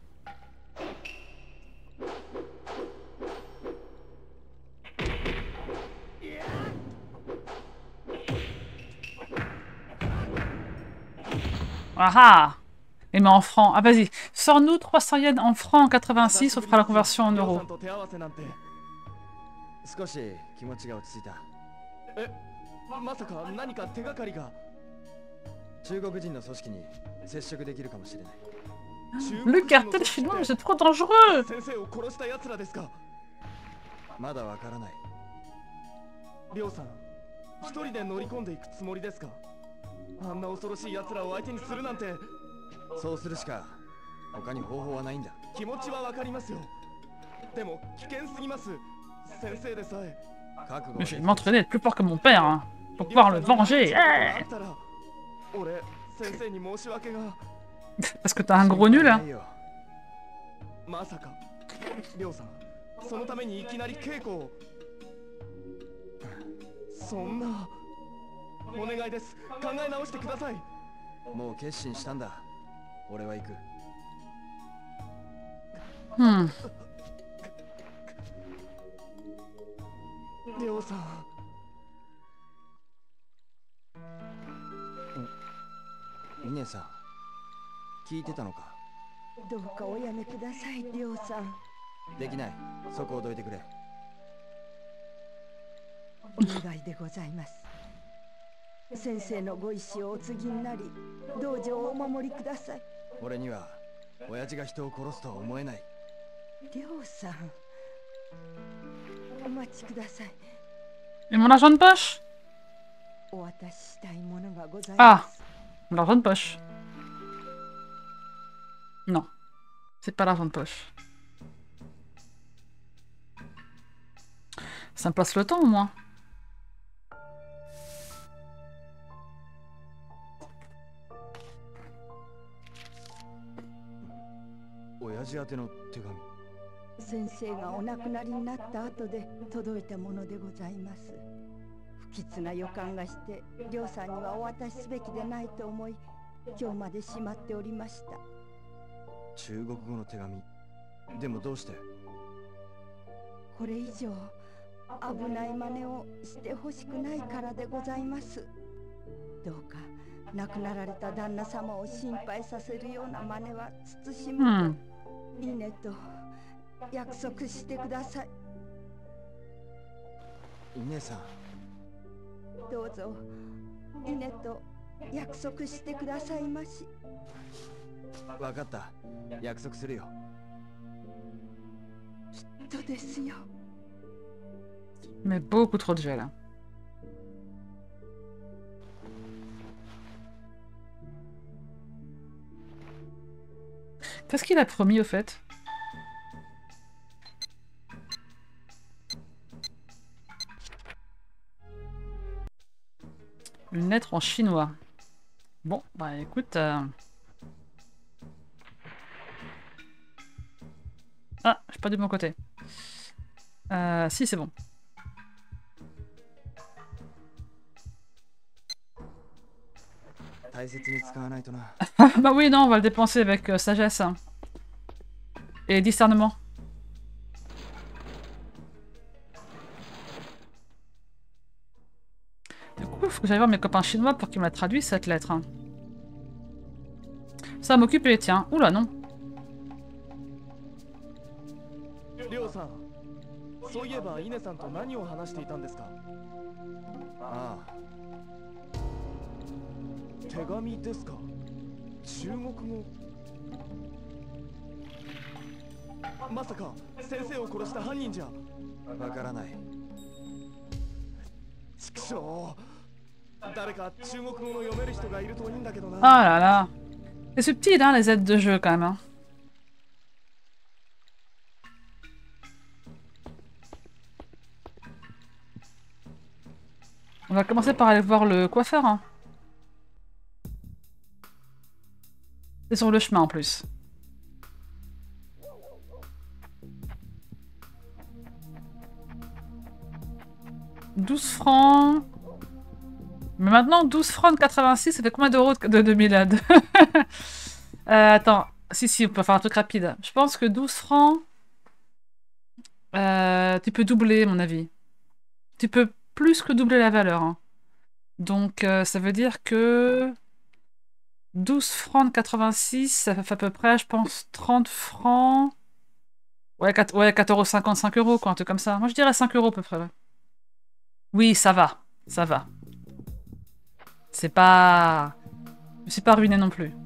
Ah ah. Et mais en francs. Ah vas-y, sors-nous 300 yens en francs en 86, on fera la conversion en りょう euros. さんと手合わせなんて。 少し気持ちが落ち着いた。 え、まさか何か手がかりが。 中国人の組織に接触できるかもしれない。 Le cartel chinois, mais c'est trop dangereux. 先生を殺した奴らですか。 まだわからない。 りょうさん、一人で乗り込んでいくつもりですか。あんな恐ろしい奴らを相手にするなんて。 そうするしか他に方法はないんだ。 気持ちはわかりますよ。でも危険すぎます。先生でさえ。 覚悟 Mais je vais m'entraîner à être plus fort que mon père, hein, pour pouvoir le venger. Eh. 俺、先生に申し訳が。 Parce que t'as un gros nul, hein. まさか、りょうさん、そのためにいきなり稽古を。そんな。お願いです。考え直してください。 もう決心したんだ。俺は行く。 Hmm. りょうさん。 峰さん、聞いてたのか。 どうかおやめください、りょうさん。 できない。そこをどいてくれ。 お願いでございます。先生のご意志をお継ぎになり、道場をお守りください。 俺には親父が人を殺すとは思えない。 りょうさん、お待ちください。 Et mon argent de poche? お渡ししたいものがございま Ah, す。 l'argent de poche. Non, c'est pas l'argent de poche. Ça me passe le temps au moins. Oyaji 先生がお亡くなりになった後で届いたものでございます。不吉な予感がして、りょうさんにはお渡しすべきでないと思い、今日までしまっておりました。 中国語の手紙。でもどうして。 これ以上危ない真似をしてほしくないからでございます。どうか亡くなられた旦那様を心配させるような真似は慎むといいねと約束してください。 峰さん、 どうぞいいねと約束してくださいまし。 わかった。約束するよ。 きっとですよ。 Mais beaucoup trop de gel. Hein. Qu'est-ce qu'il a promis au fait? Une lettre en chinois. Bon, bah écoute... Ah, je suis pas du bon côté. Si, c'est bon. Bah oui, non, on va le dépenser avec sagesse. Hein. Et discernement. coup, il faut que j'aille voir mes copains chinois pour qu'ils me la traduisent, cette lettre. Hein. Ça m'occupe, tiens. Oula, non. りょうさん、そういえばイネさんと何を話していたんですか？ あ手紙ですか？中国語。まさか先生を殺した犯人じゃ。 あ、わからない。 畜生。誰か中国語の読める人がいるといいんだけどな。 Ah là là. C'est subtil, hein, les aides de jeu, quand même. Hein. On va commencer par aller voir le coiffeur. Hein. C'est sur le chemin, en plus. « 12 francs... » Mais maintenant, 12 francs de 86, ça fait combien d'euros de 2000 attends. Si, on peut faire un truc rapide. Je pense que 12 francs... tu peux doubler, à mon avis. Tu peux plus que doubler la valeur. Hein. Donc, ça veut dire que... 12 francs de 86, ça fait à peu près, je pense, 30 francs... Ouais, 4,50 €, 5 €, quoi, un truc comme ça. Moi, je dirais 5 € à peu près, ouais. Oui, ça va. Ça va. C'est pas... Je me suis pas ruiné non plus.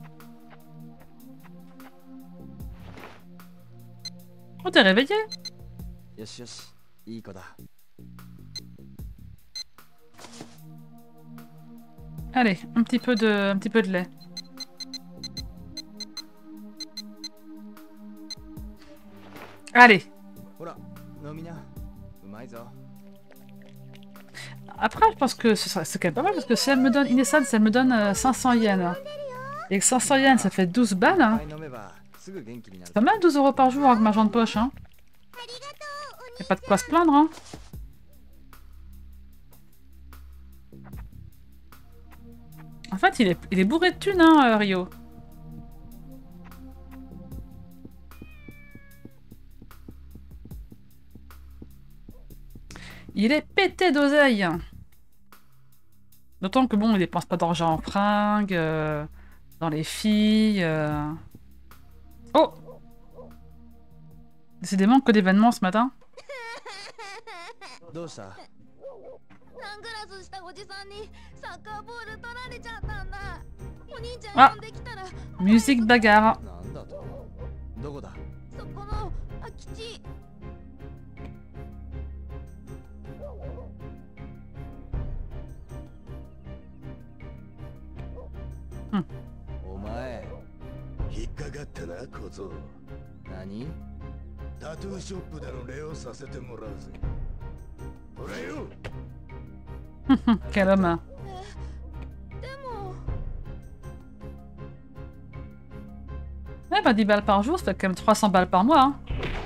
Oh, t'es réveillé? よしよし、いい子だ。 Allez, un petit peu de lait. Allez. ほら、飲みな。うまいぞ。 Après, je pense que c'est quand même pas mal parce que si elle me donne Inesan, si elle me donne 500 yens. Et que 500 yens, ça fait 12 balles. Hein. C'est pas mal 12 € par jour avec ma jambe de poche. Hein. Y'a pas de quoi se plaindre. Hein. En fait, il est bourré de thunes, hein, Rio. Il est pété d'oseille. D'autant que bon, il dépense pas d'argent en fringues, dans les filles. Oh! Décidément que d'événements ce matin. Ah! Musique bagarre. Quel homme. Ouais, bah 10 balles par jour, ça fait quand même 300 balles par mois. Hein.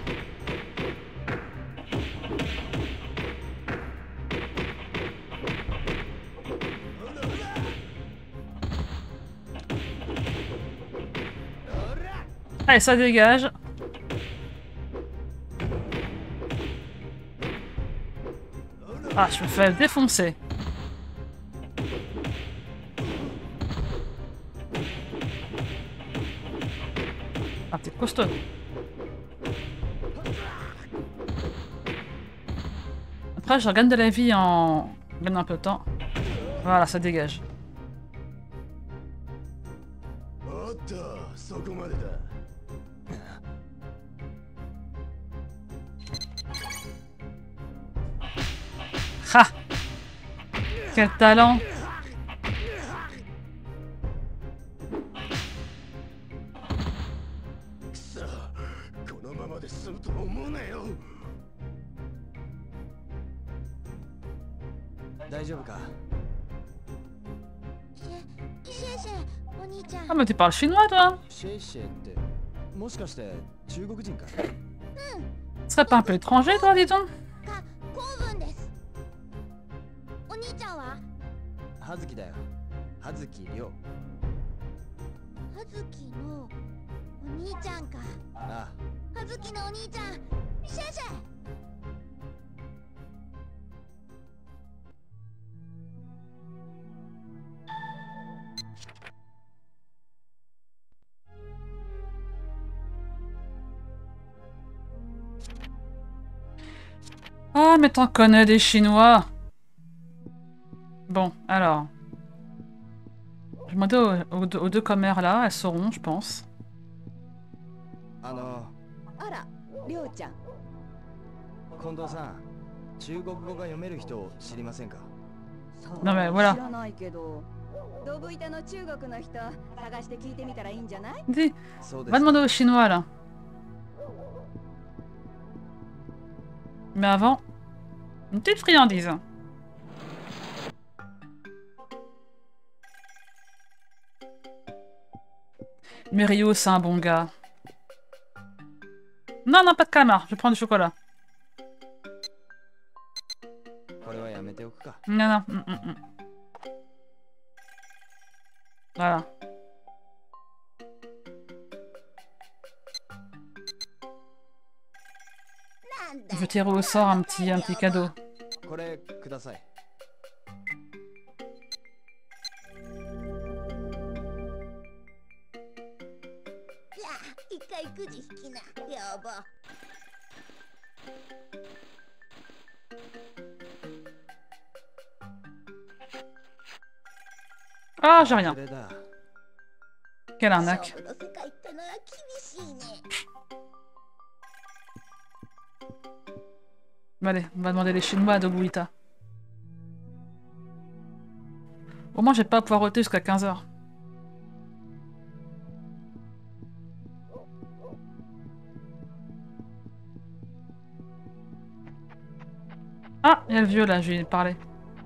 Allez, ça dégage. Ah, je me fais défoncer. Ah, t'es costaud. Après, je regagne de la vie en gagnant un peu de temps. Voilà, ça dégage. Ha! Quel talent! Ah mais tu parles chinois toi? Tu serais pas un peu étranger toi, dis donc? Ah, mais t'en connais des Chinois. Bon, alors. Je vais demander aux deux commères là, elles sauront, je pense. あら、りょうちゃん。近藤さん、中国語が読める人知りませんか？ Non mais voilà. 知らないけど、ドブ板の中国の人探して聞いてみたらいいんじゃない？ Dis, そうで va す。 demander aux Chinois là. Mais avant, une petite friandise. Mais Rio, c'est un bon gars. Non, non, pas de calamar, je prends du chocolat. これはやめておくか。 Non, non. Voilà. Je vais tirer au sort un petit cadeau. これください。 一回くじ引きな、やば。 Ah, j'ai rien. これだ。 Quelle 勝 arnaque. 負の世界ってのは厳しいね。 Bon, allez, on va demander les Chinois à Dobuita. Au moins, j'ai pas à poireauter jusqu'à 15h. Ah, il y a le vieux là, je lui ai parlé.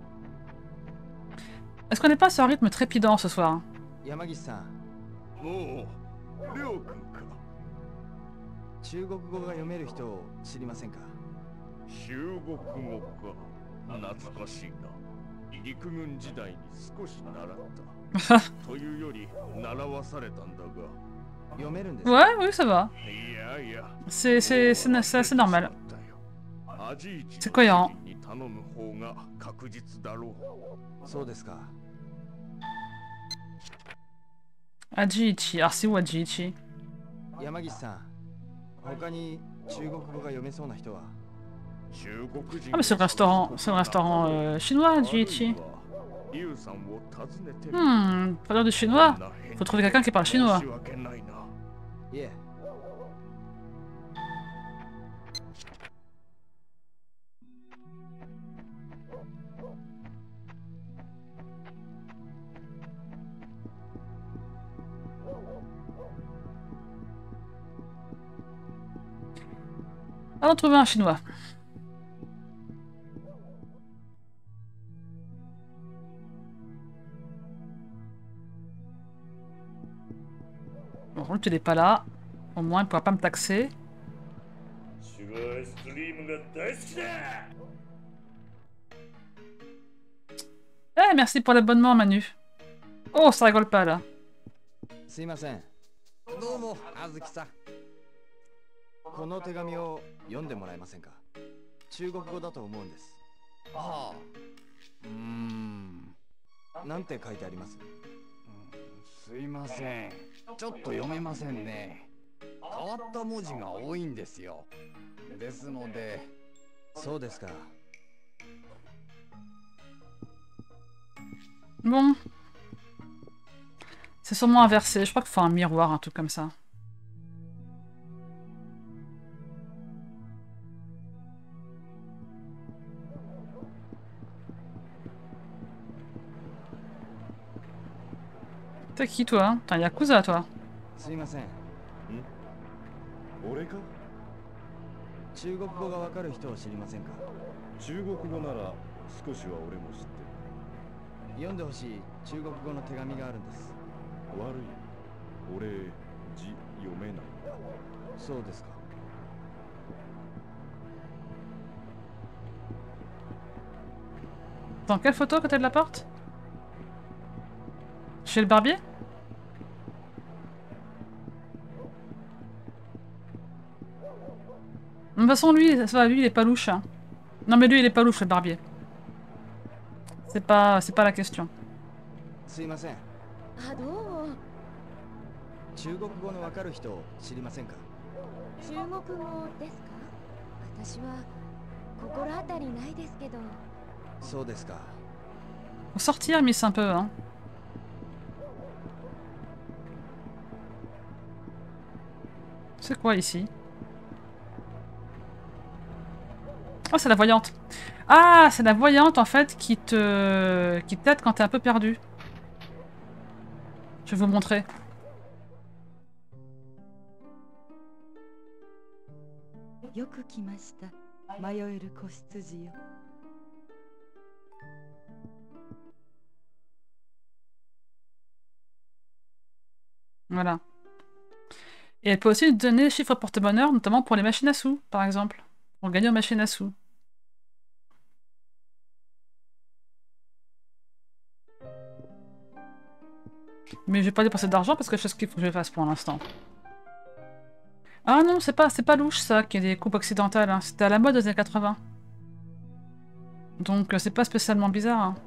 Est-ce qu'on n'est pas sur un rythme trépidant ce soir hein? 山岸さん、 おお、りょうくんか。 中国語が読める人知りませんか？ 中国語か。懐かしいな。陸軍時代に少し習った。というより習わされたんだが。 読めるんですか？ Ouais, oui, ça va. いやいや。 C'est assez normal. C'est cohérent. に頼む方が確実だろう。 そうですか。 Ajiichi. Alors, c'est où Ajiichi? 山岸さん、他に中国語が読めそうな人は？ Ah, mais c'est le restaurant chinois, Ajiichi. Pas l'heure du chinois. Faut trouver quelqu'un qui parle chinois. いえ。 Allons trouver un chinois. Bon, tu n'es pas là. Au moins, il ne pourra pas me taxer. Eh, merci pour l'abonnement, Manu. Oh, ça rigole pas, là. すいません。どうも、あずきさん。この手紙を読んでもらえませんか？中国語だと思うんです。ああ。なんて書いてあります？ すいません。ちょっと読めませんね。変わった文字が多いんですよ。ですので。 そうですか。 Bon. C'est sûrement inversé. Je crois qu'il faut un miroir, un truc comme ça. T'es qui, toi? T'es un Yakuza, toi? すいません。 俺か？ 中国語がわかる人を知りませんか？ 中国語なら少しは俺も知ってる。 読んでほしい中国語の手紙があるんです。 悪い。俺、字読めない。 そうですか。 Dans quelle photo côté de la porte? Chez le barbier? De toute façon, lui, ça va, lui, il est pas louche. Hein. Non, mais lui, il est pas louche, le barbier. C'est pas la question. すいません。 あ、どうも。 中国語のわかる人知りませんか？ 中国語ですか？私は心当たりないですけど。 そうですか。 Faut sortir, Miss, un peu, hein. C'est quoi ici? Oh, c'est la voyante. Ah, c'est la voyante en fait qui t'aide quand t'es un peu perdu. Je vais vous montrer. Voilà. Et elle peut aussi nous donner des chiffres porte-bonheur, notamment pour les machines à sous, par exemple. Pour gagner en machine à sous. Mais je vais pas dépenser d'argent parce que je sais ce qu'il faut que je fasse pour l'instant. Ah non, c'est pas louche ça, qu'il y ait des coupes occidentales. Hein. C'était à la mode aux années 80. Donc c'est pas spécialement bizarre. Hein.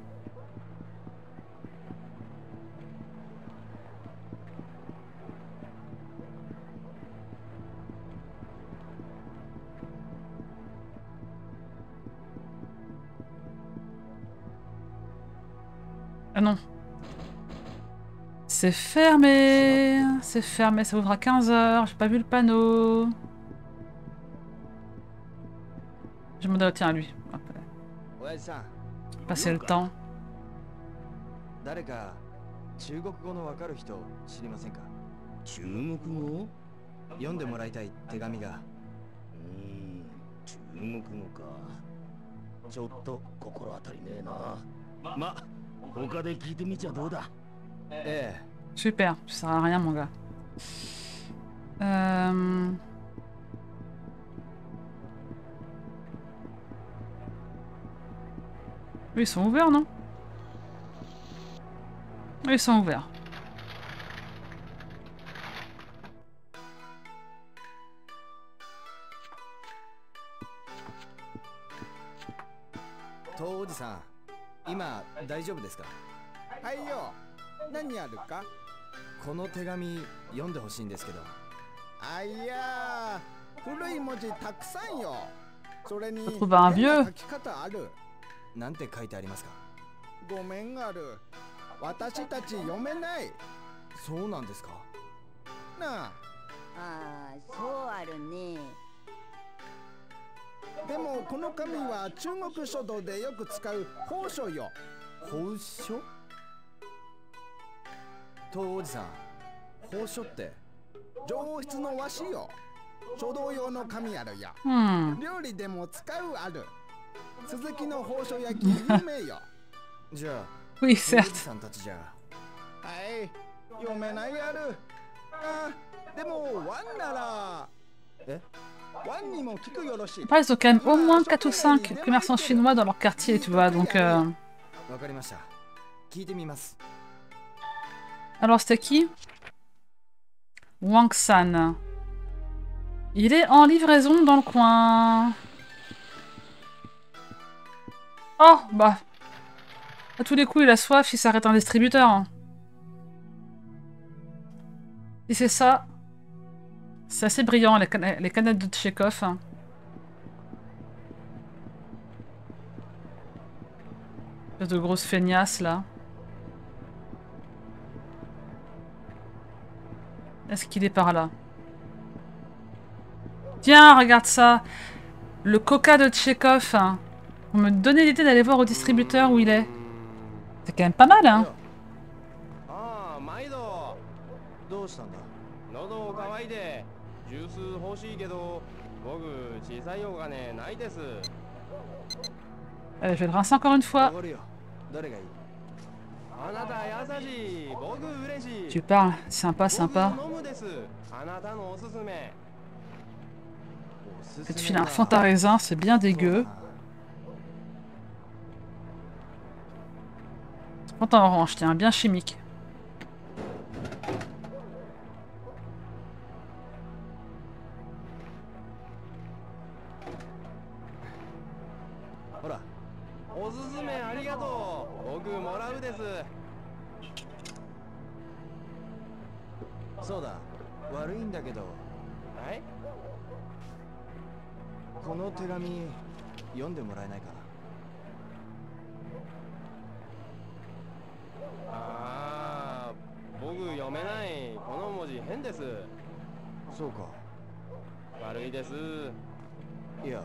Ah non. C'est fermé. C'est fermé, ça ouvre à 15 h. J'ai pas vu le panneau. Je me donne, tiens, à lui. Passer le temps. 誰か中国語のわかる人知りませんか？ 中国語？ 読んでもらいたい手紙が。 中国語か。ちょっと心当たりねえな。ま、他で聞いてみちゃどうだ。 ええ。 Super, ça sert à rien, mon gars. Eux, ils sont ouverts, non? Eux, ils sont ouverts. Toho-san, 今大丈夫ですか？ はいよ。何やるか？ この手紙読んでほしいんですけど。 あいやー、古い文字たくさんよ。それに書き方ある。 なんて書いてありますか？ ごめんある。私たち読めない。 そうなんですか？ なあ。 ああ、そうあるね。 でもこの紙は中国書道でよく使う法書よ。 法書？東おじさん、法書って上質の和紙よ。書道用の紙あるよ。料理でも使うある。鈴木の法書焼き有名よ。 じゃあ、 oui, 東おじさんたちじゃ。 はい、読めないある。あ、でもワンなら。 Après, ils ont quand même au moins 4 ou 5 commerçants chinois dans leur quartier, tu vois, donc... Alors, c'était qui? Wang San. Il est en livraison dans le coin. Oh, bah... À tous les coups, il a soif, il s'arrête un distributeur. Et c'est ça... C'est assez brillant, les canettes de Tchekhov. De grosses feignasses, là. Est-ce qu'il est par là? Tiens, regarde ça. Le coca de Tchekhov. Pour me donner l'idée d'aller voir au distributeur où il est. C'est quand même pas mal, hein. Allez, je vais le rincer encore une fois. Tu parles, sympa, sympa. Tu files un fond à raisin, c'est bien dégueu. Fond à orange, tiens, bien chimique. 読んでもらえないかな。 ああ、僕読めない。この文字変です。 そうか。 悪いです。 いや。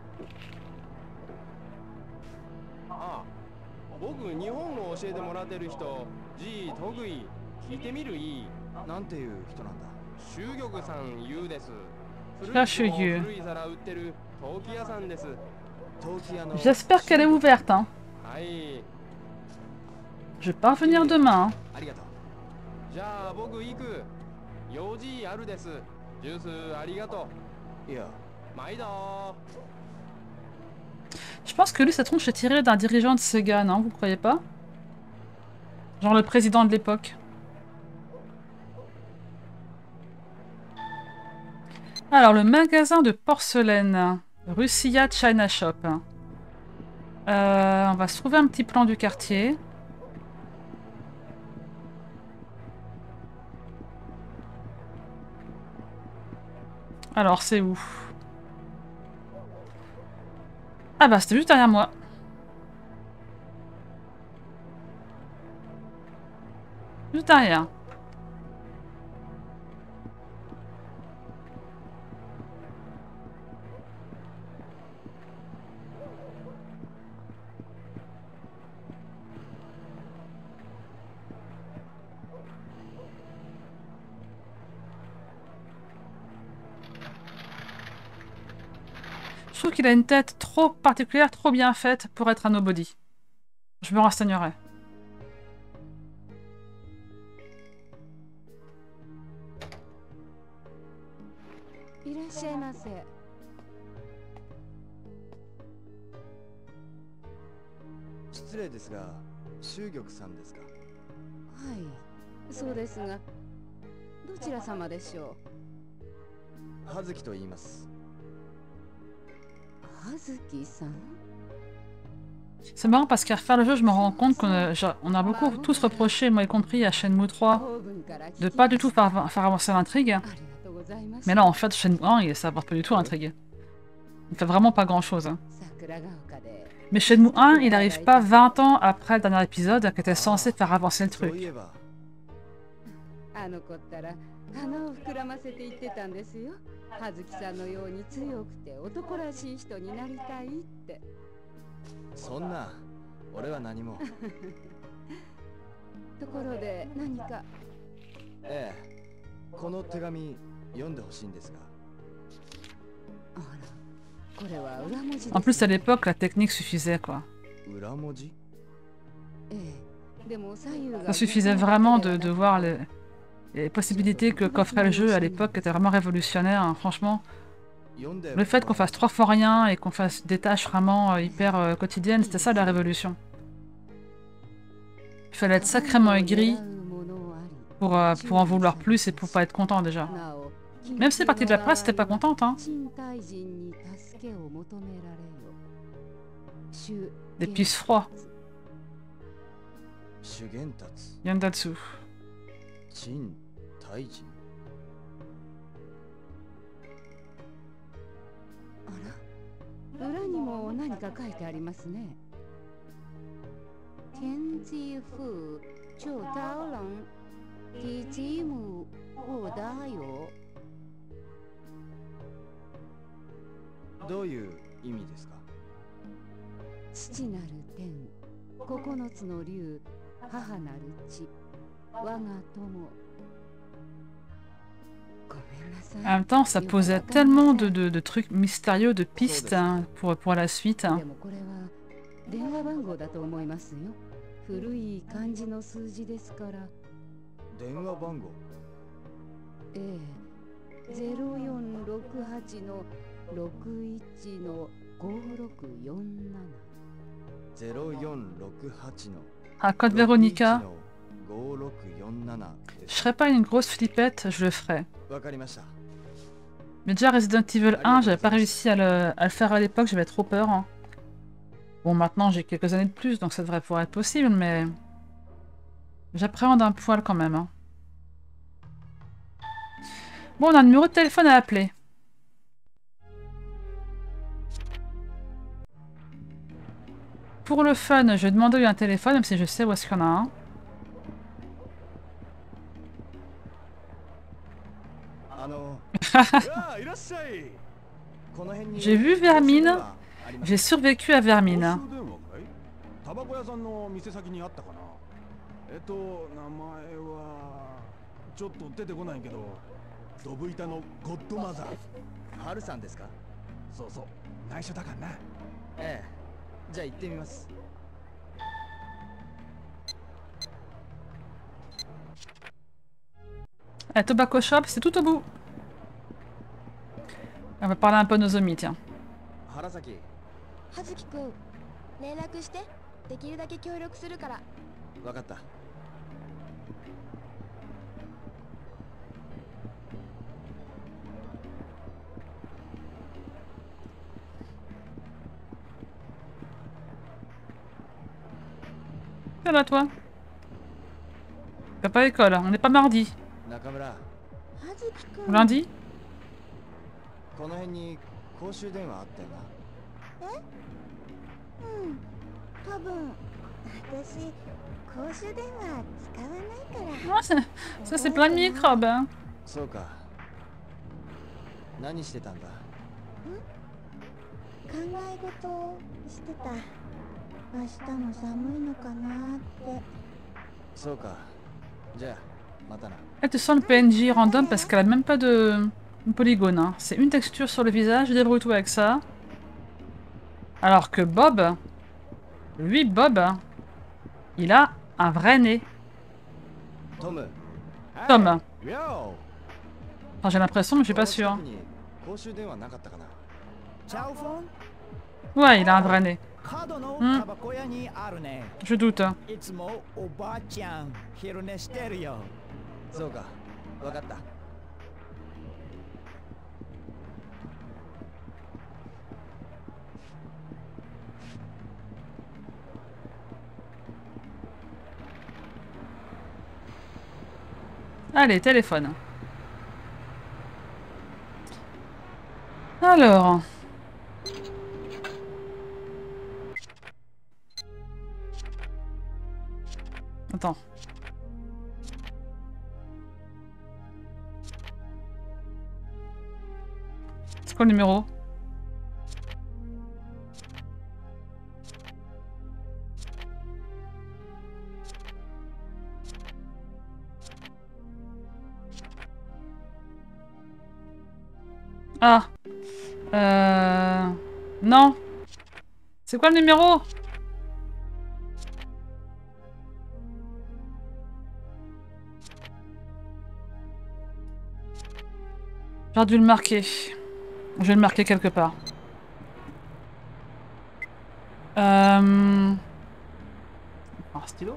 ああ、僕日本語教えてもらってる人、G 得意。聞いてみるいい。 なんていう人なんだ。 秀玉さん言うです。 J'espère qu'elle est ouverte. Hein. Je vais pas venir demain. Je pense que lui, sa tronche est tirée d'un dirigeant de Sega, non? Vous croyez pas? Genre le président de l'époque. Alors, le magasin de porcelaine, Russia China Shop. On va se trouver un petit plan du quartier. Alors, c'est où? Ah bah, c'était juste derrière moi. Juste derrière. Je trouve qu'il a une tête trop particulière, trop bien faite pour être un nobody. Je me renseignerai. C'est marrant parce qu'à refaire le jeu, je me rends compte qu'on a beaucoup tous reproché, moi y compris à Shenmue 3, de pas du tout faire avancer l'intrigue. Mais là, en fait, Shenmue 1, ça avance pas du tout l'intrigue. Il fait vraiment pas grand chose. Hein. Mais Shenmue 1, il n'arrive pas 20 ans après le dernier épisode qui était censé faire avancer le truc. En plus, à l'époque, la technique suffisait, quoi. Ça suffisait vraiment de voir les possibilités que qu'offrait le jeu à l'époque, qui était vraiment révolutionnaire, hein. Franchement. Le fait qu'on fasse 3 fois rien et qu'on fasse des tâches vraiment hyper quotidiennes, c'était ça la révolution. Il fallait être sacrément aigri pour en vouloir plus et pour pas être content déjà. Même si les parties de la presse n'étaient pas contentes, hein. Des pisse froids. Yandatsu. En même temps, ça posait tellement de trucs mystérieux, de pistes hein, pour la suite. Hein. Ah, code Véronica. Je serais pas une grosse flippette, je le ferais. Mais déjà Resident Evil 1, j'avais pas réussi à le faire à l'époque, j'avais trop peur. Hein. Bon, maintenant j'ai quelques années de plus, donc ça devrait pouvoir être possible, mais... J'appréhende un poil quand même. Hein. Bon, on a un numéro de téléphone à appeler. Pour le fun, je vais demander un téléphone, même si je sais où est-ce qu'il y en a un. J'ai vu Vermine. J'ai survécu à Vermine. La Tobacco Shop, c'est tout au bout. On va parler un peu de Nozomi, tiens. Viens là, toi. T'as pas l'école, on n'est pas mardi. Ou lundi? Oh, ça c'est plein de microbes. Hein. Elle te sent le PNJ random parce qu'elle a même pas de polygone. Hein. C'est une texture sur le visage, débrouille-toi avec ça. Alors que Bob, lui Bob, il a un vrai nez. Tom. Enfin, j'ai l'impression, mais je suis pas sûr. Ouais, il a un vrai nez. Je doute. Allez, téléphone. Alors... Attends. C'est quoi le numéro? Ah. Non. C'est quoi le numéro? J'ai dû le marquer. Je vais le marquer quelque part. Un stylo?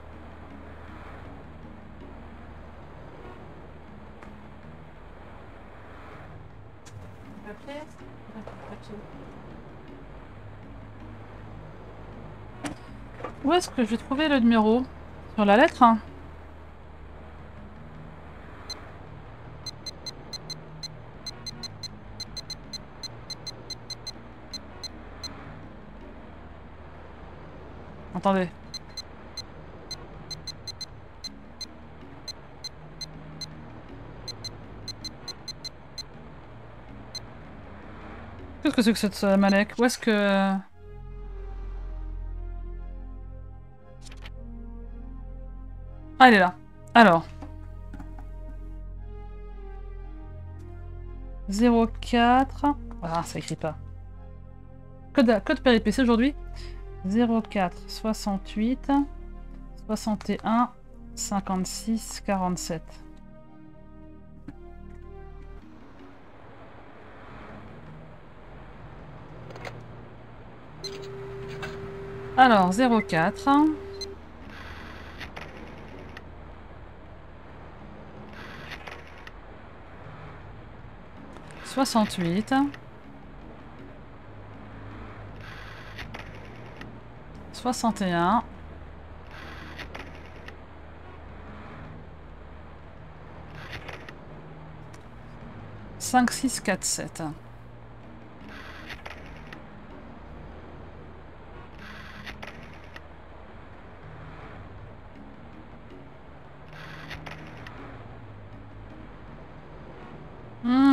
Où est-ce que je vais trouver le numéro? Sur la lettre, hein? Attendez. Qu'est-ce que c'est que cette manette? Où est-ce que... Ah, elle est là. Alors. 04... Ah, ça écrit pas. Code péripétie aujourd'hui. 04 68 61 56 47. Alors 04 68 61 5 6 4 7.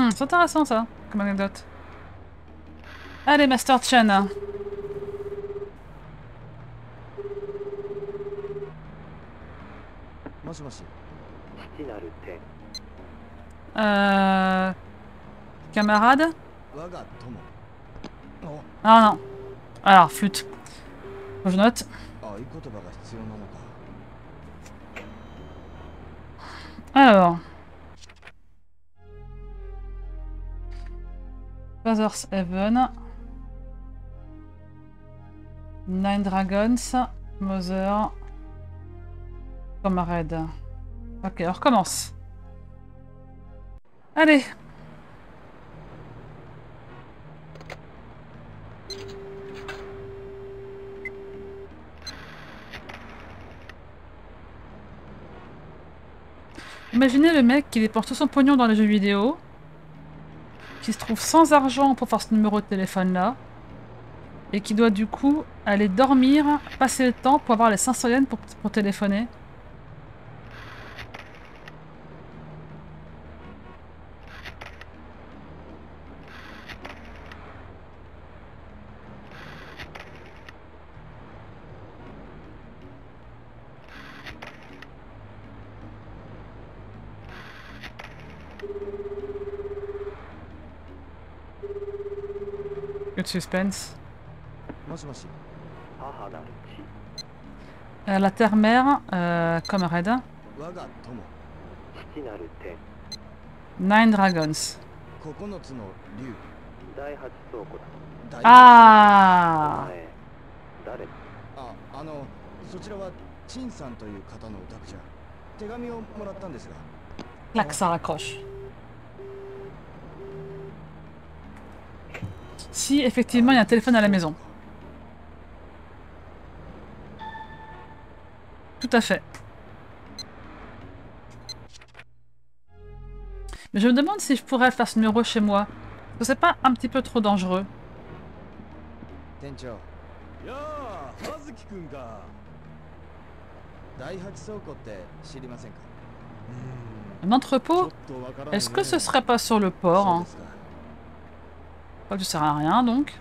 C'est intéressant ça, comme anecdote. Allez, Master Chen. Camarade. Ah non. Alors, flûte. Faut que je note. Alors. Father's Heaven. Nine Dragons. Mother. Comrade. Ok, on recommence. Allez. Imaginez le mec qui dépense tout son pognon dans les jeux vidéo, qui se trouve sans argent pour faire ce numéro de téléphone là, et qui doit du coup aller dormir, passer le temps pour avoir les 500 yens pour téléphoner. Que de suspense. La terre-mère, comme Red. Nine Dragons. Ah! Clac, ça raccroche. Si effectivement il y a un téléphone à la maison. Tout à fait. Mais je me demande si je pourrais faire ce numéro chez moi. Parce que c'est pas un petit peu trop dangereux. Un entrepôt? Est-ce que ce serait pas sur le port hein? Pas que ça sert à rien donc.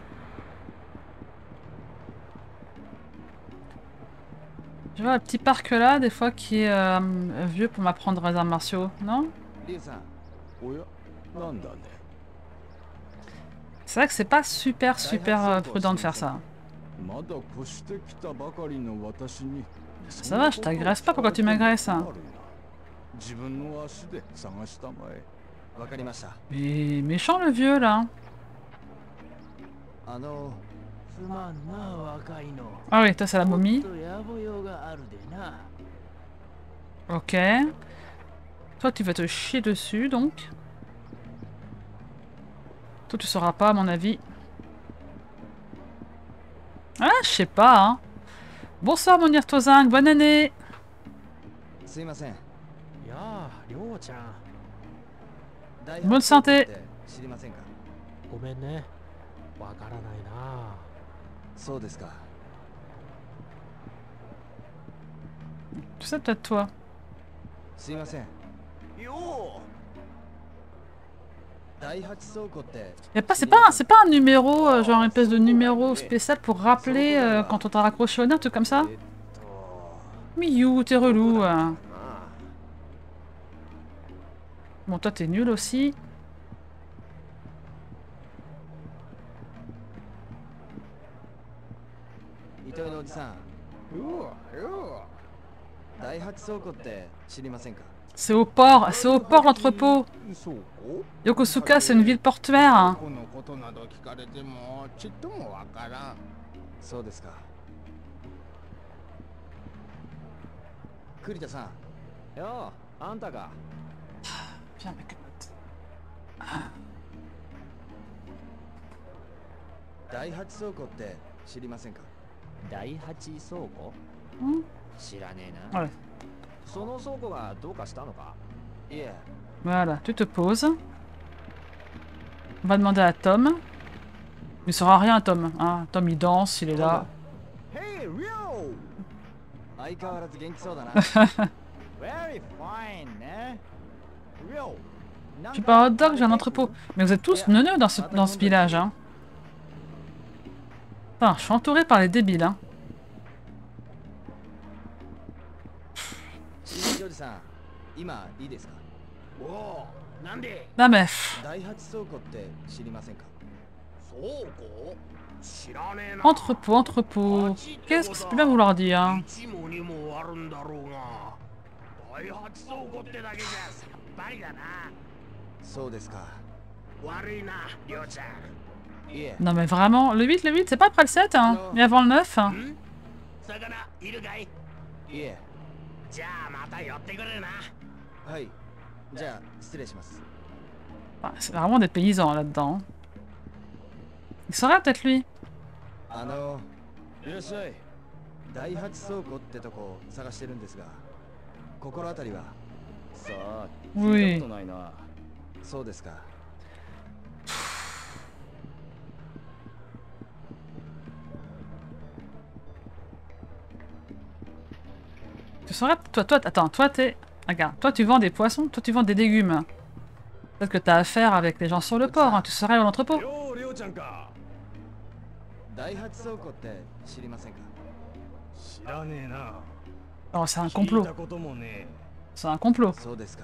Je vois le petit parc là, des fois, qui est vieux pour m'apprendre les arts martiaux, non? C'est vrai que c'est pas super prudent de faire ça. Ça va, je t'agresse pas, pourquoi tu m'agresses? Mais méchant le vieux là. Ah oui, toi c'est la momie. Ok. Toi tu vas te chier dessus donc. Toi tu sauras pas à mon avis. Ah je sais pas hein. Bonsoir mon Irtozing, bonne année. Bonne santé. Tu sais peut-être toi. C'est pas un numéro, genre une espèce de numéro spécial pour rappeler quand on t'a raccroché au nez, un truc comme ça? Miyu, t'es relou. Bon, toi t'es nul aussi. C'est au port l'entrepôt. Yokosuka, c'est une ville portuaire. Hein. Viens, mec. Ouais. Voilà, tu te poses. On va demander à Tom. Il saura rien à Tom. Hein. Tom il danse, il est là. Je suis pas un hot dog, j'ai un entrepôt. Mais vous êtes tous neuneux dans ce village, hein. Putain, je suis entouré par les débiles, hein. Non mais... Entrepôt, entrepôt... Qu'est-ce que ça peut bien vouloir dire, hein? Non mais vraiment, le 8, c'est pas après le 7, hein. Mais avant le 9, hein. Ah, c'est vraiment des paysans là-dedans. Il saurait peut-être lui. Oui. Tu saurais... Attends, toi t'es... Regarde, toi tu vends des poissons, toi tu vends des légumes. Peut-être que t'as affaire avec les gens sur le port, hein. Tu serais à l'entrepôt. Oh, c'est un complot. C'est un complot.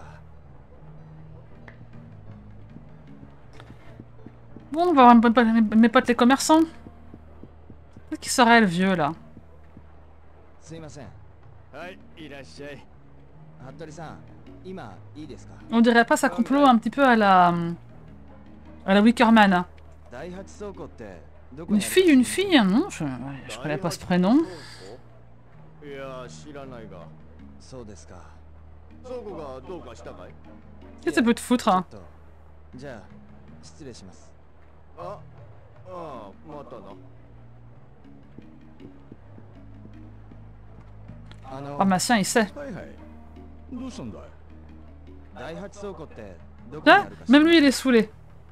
Bon, on va voir mes potes les commerçants. Qu'est-ce qui serait le vieux là? On dirait pas ça complot un petit peu à la Wickerman. Une fille, non? Je connais pas ce prénom. Qu'est-ce que ça peut te foutre, hein? Pharmacien, il sait. Ah, même lui, il est saoulé.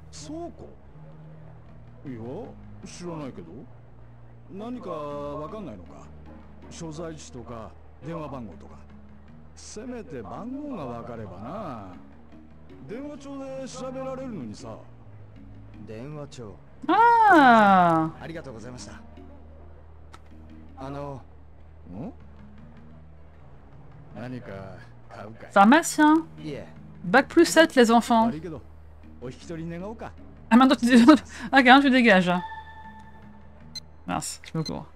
Ah! Pharmacien. Bac plus 7 les enfants. Ah maintenant tu dis... Ah regarde, tu dégages. Mince, je me cours.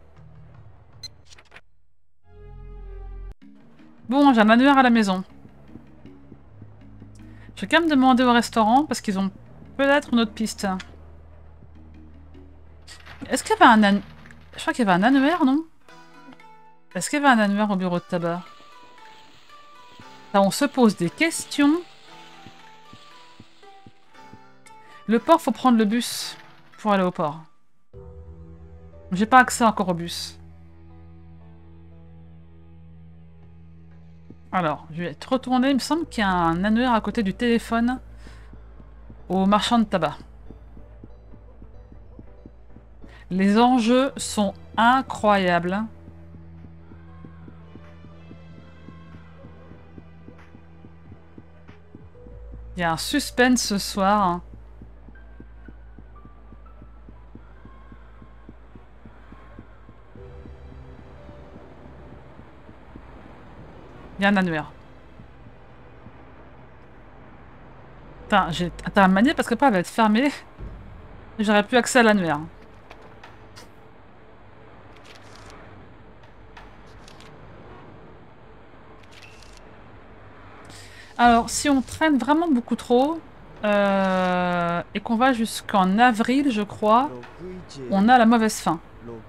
Bon, j'ai un annuaire à la maison. Je vais quand même demander au restaurant parce qu'ils ont peut-être une autre piste. Est-ce qu'il y avait un annuaire? Je crois qu'il y avait un annuaire, non? Est-ce qu'il y avait un annuaire au bureau de tabac? Là, on se pose des questions. Le port, faut prendre le bus pour aller au port. J'ai pas accès encore au bus. Alors, je vais être retourné. Il me semble qu'il y a un annuaire à côté du téléphone au marchand de tabac. Les enjeux sont incroyables. Il y a un suspense ce soir. Il y a un annuaire. Putain, t'as un manier parce que pas elle va être fermée. J'aurais plus accès à l'annuaire. Alors, si on traîne vraiment beaucoup trop, et qu'on va jusqu'en avril, je crois, on a la mauvaise fin.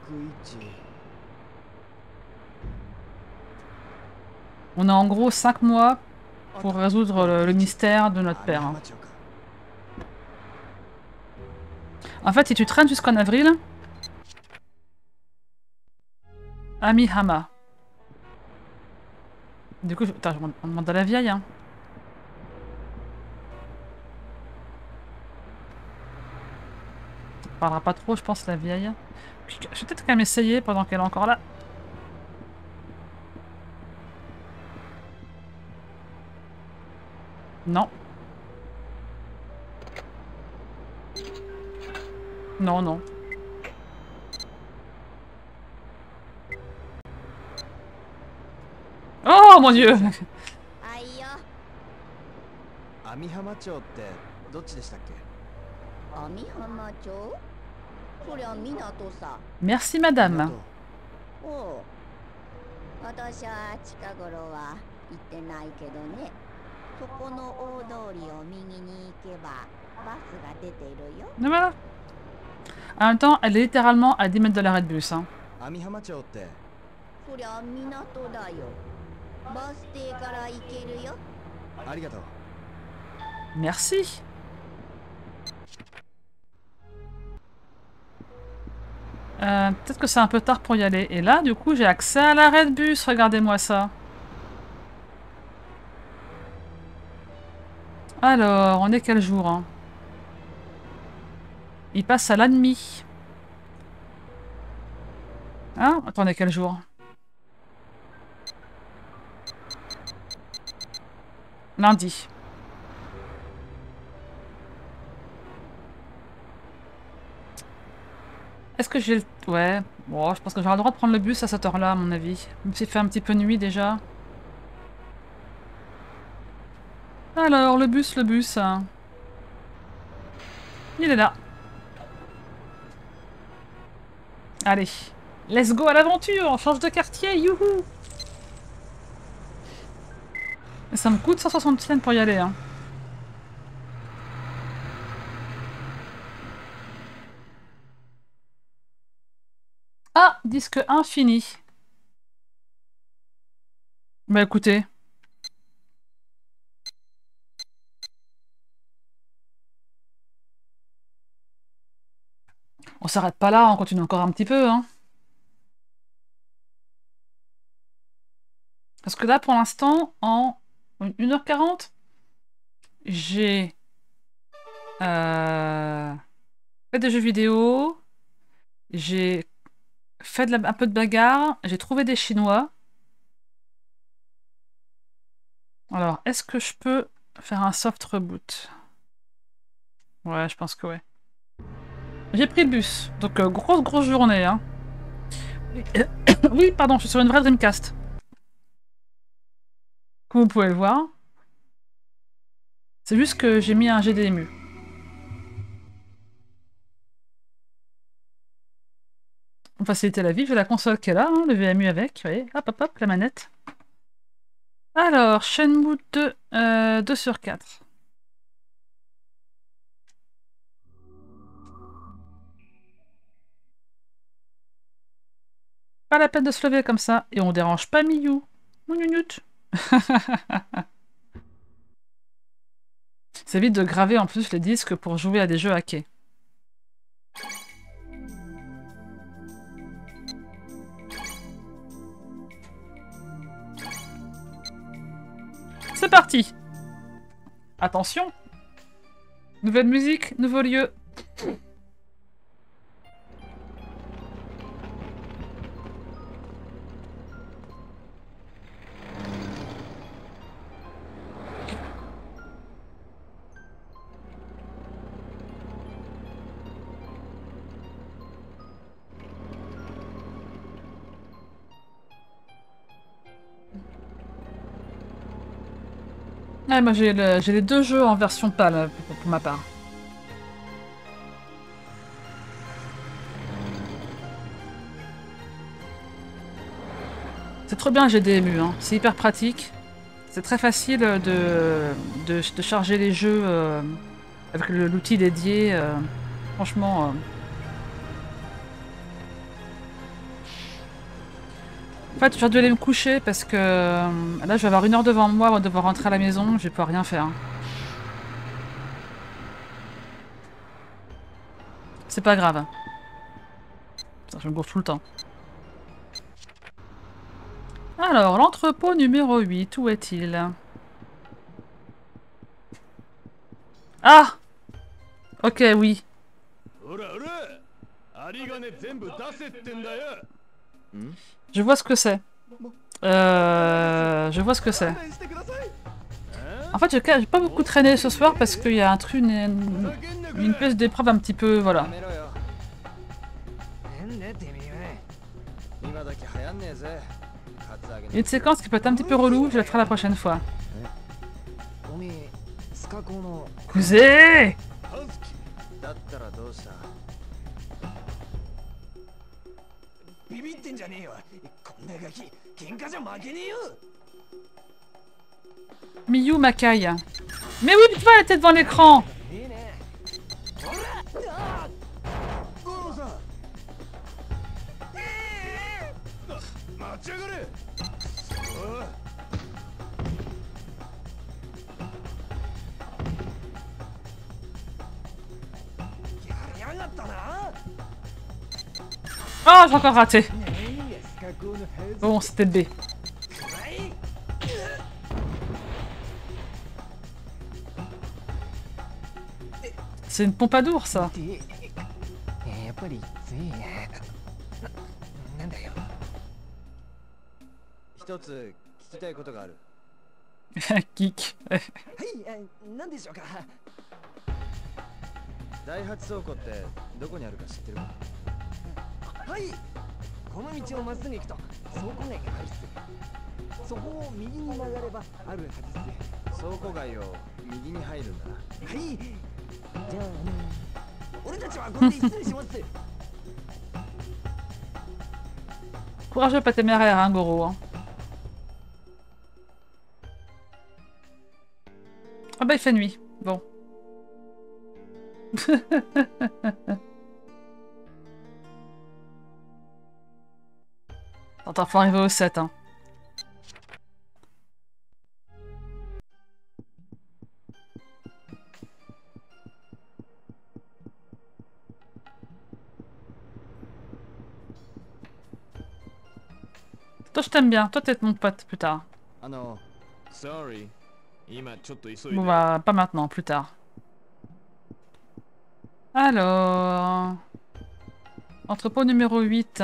On a en gros 5 mois pour résoudre le mystère de notre père. En fait, si tu traînes jusqu'en avril... Amihama. Du coup, attends, on demande à la vieille, hein. On parlera pas trop, je pense, la vieille. Je vais peut-être quand même essayer pendant qu'elle est encore là. Non. Non, non. Oh mon dieu! 網浜町ってどっちでしたっけ？ 網浜町？そりゃ港さ。 Merci madame. おう。私は近頃は行ってないけどね。そこの大通りを右に行けばバスが出ているよ。 Voilà. En même temps, elle est littéralement à 10 mètres de l'arrêt de bus. Hein. 網浜町って。 そりゃ港だよ。バス停から行けるよ。 ありがとう。 Merci. Peut-être que c'est un peu tard pour y aller. Et là, du coup, j'ai accès à l'arrêt de bus. Regardez-moi ça. Alors, on est quel jour hein? Il passe à la demi. Hein? Attendez, quel jour? Lundi. Est-ce que j'ai le... Ouais. Bon, je pense que j'aurai le droit de prendre le bus à cette heure-là, à mon avis. Même s'il fait un petit peu nuit, déjà. Alors, le bus, hein. Il est là. Allez. Let's go à l'aventure. On change de quartier, youhou. Et ça me coûte 160 yens pour y aller, hein. Ah, disque infini. Bah écoutez. On s'arrête pas là, on continue encore un petit peu, hein. Parce que là, pour l'instant, en 1h40, j'ai fait des jeux vidéo, j'ai fait un peu de bagarre, j'ai trouvé des Chinois. Alors, est-ce que je peux faire un soft reboot? Ouais, je pense que ouais. J'ai pris le bus, donc grosse journée, hein. Oui, pardon, je suis sur une vraie Dreamcast. Comme vous pouvez le voir. C'est juste que j'ai mis un GDMU. Pour faciliter la vie, j'ai la console qui est là, hein, le VMU avec, vous voyez, hop, la manette. Alors, Shenmue 2, 2/4. Pas la peine de se lever comme ça, et on dérange pas Miyu. Mounouniout. C'est vite de graver en plus les disques pour jouer à des jeux hackés. C'est parti! Attention! Nouvelle musique, nouveau lieu. Ouais, moi j'ai les deux jeux en version PAL pour ma part. C'est trop bien GDMU, hein. C'est hyper pratique. C'est très facile de charger les jeux avec l'outil dédié. Franchement... En fait, j'ai dû aller me coucher parce que là, je vais avoir 1 heure devant moi, on va devoir rentrer à la maison, je vais pouvoir rien faire. C'est pas grave. Putain, je me bourre tout le temps. Alors, l'entrepôt numéro 8, où est-il? Ah! Ok, oui. Je vois ce que c'est. Je vois ce que c'est. En fait, j'ai pas beaucoup traîné ce soir parce qu'il y a un truc, une pièce d'épreuve un petit peu, voilà. Il y a une séquence qui peut être un petit peu relou, je la ferai la prochaine fois. Cousin! だったらどうしたビビってんじゃねえよこんなガキ喧嘩じゃ負けねえよ Miyu Makai. Mais oui, tu vois, elle était devant l'écran. Oh, j'ai encore raté. Bon, c'était B. C'est une pompadour, ça. Geek. 何でしょうか第8倉庫ってどこにあるか知ってるかはいこの道をまっすぐ行くと倉庫街があるっすそこを右に曲がればあるはずっす倉庫街を右に入るんだはいじゃあ俺たちはこれで失礼します Courageux, pas téméraire, hein, Goro. Hein. Ah bah, il fait nuit. Bon. Attends, faut arriver au 7, hein. Toi, je t'aime bien. Toi, t'es mon pote plus tard. Bon, bah, pas maintenant, plus tard. Alors... Entrepôt numéro 8.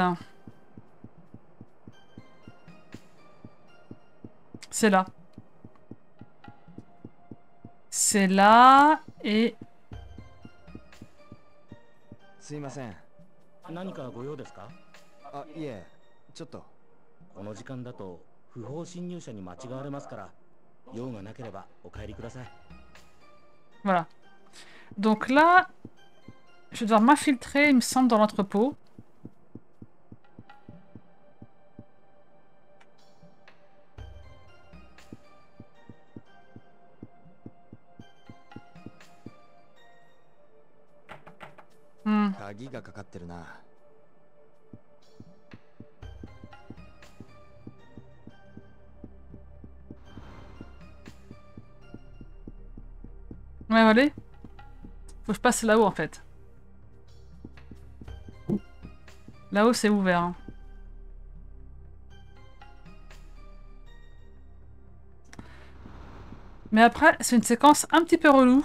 C'est là. C'est là et... すいません何かご用ですかあいえちょっとこの時間だと不法侵入者に間違われますから用がなければお帰りください Voilà. Donc là, je vais devoir m'infiltrer, il me semble, dans l'entrepôt. Ouais, allez. Faut que je passe là-haut, en fait. Là-haut, c'est ouvert. Hein. Mais après, c'est une séquence un petit peu relou.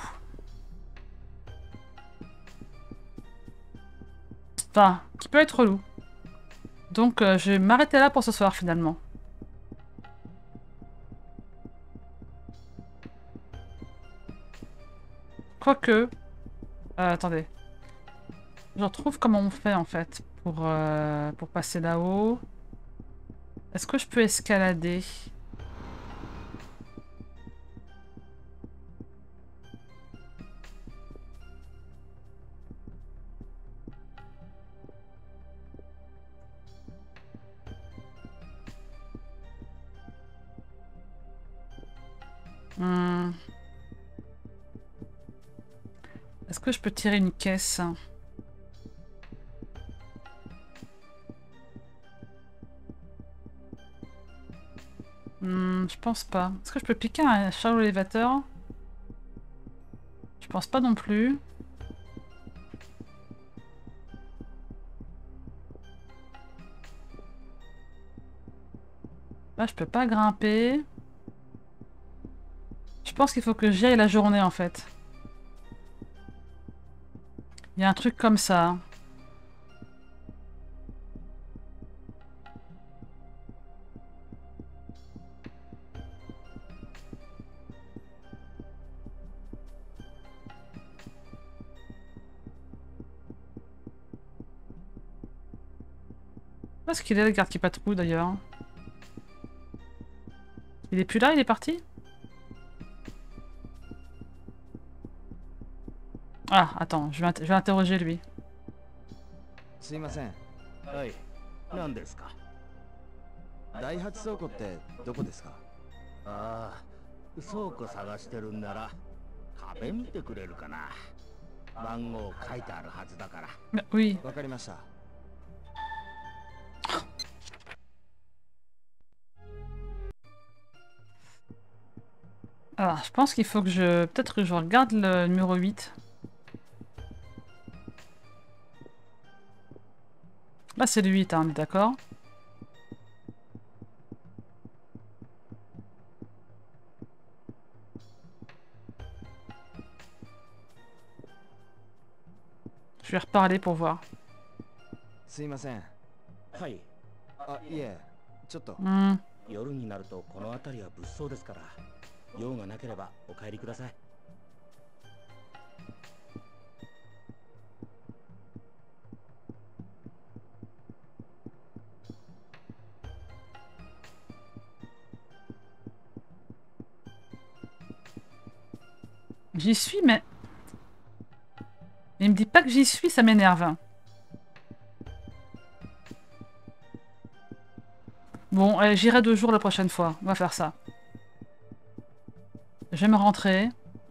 Enfin, qui peut être relou. Donc, je vais m'arrêter là pour ce soir, finalement. Quoique... attendez. Je retrouve comment on fait, en fait, pour passer là-haut. Est-ce que je peux escalader ? Est-ce que je peux tirer une caisse ? Je pense pas. Est-ce que je peux piquer un shadow élévateur ? Je pense pas non plus. Là, je peux pas grimper. Je pense qu'il faut que j'y aille la journée, en fait. Il y a un truc comme ça. Où est-ce qu'il est, le garde qui patrouille d'ailleurs? Il est plus là, il est parti? Ah, attends, je vais interroger lui. すいません。 はい。何ですか？ 第8倉庫ってどこですか？ ああ、倉庫探してるんなら壁見てくれるかな。番号書いてあるはずだから。 Oui. わかりました。 Alors, je pense qu'il faut que je... Peut-être que je regarde le numéro 8. Là, c'est le 8, hein, on est d'accord? Je vais reparler pour voir. すいません。 はい。 あ、いえ、ちょっと。 夜になるとこの辺りは物騒ですから、用がなければお帰りください。 J'y suis, mais... Il me dit pas que j'y suis, ça m'énerve. Bon, j'irai 2 jours la prochaine fois. On va faire ça. Je vais me rentrer.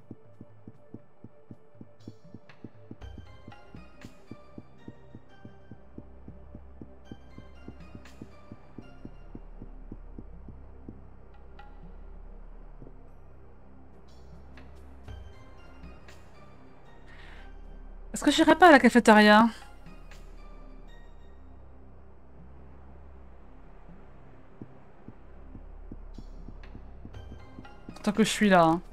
Est-ce que j'irai pas à la cafétéria? Tant que je suis là. Hein.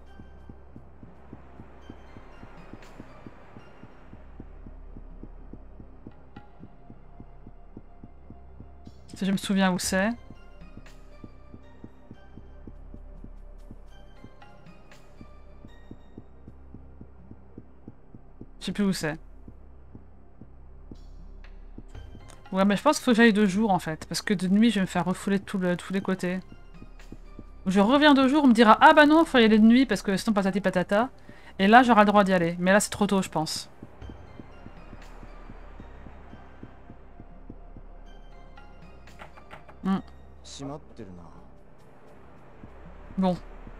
Si je me souviens où c'est. Je sais plus où c'est. Ouais, mais je pense qu'il faut que j'aille 2 jours en fait. Parce que de nuit, je vais me faire refouler de tous les côtés. Je reviens 2 jours, on me dira ah bah non, faut y aller de nuit parce que sinon patati patata. Et là, j'aurai le droit d'y aller. Mais là, c'est trop tôt, je pense. Bon.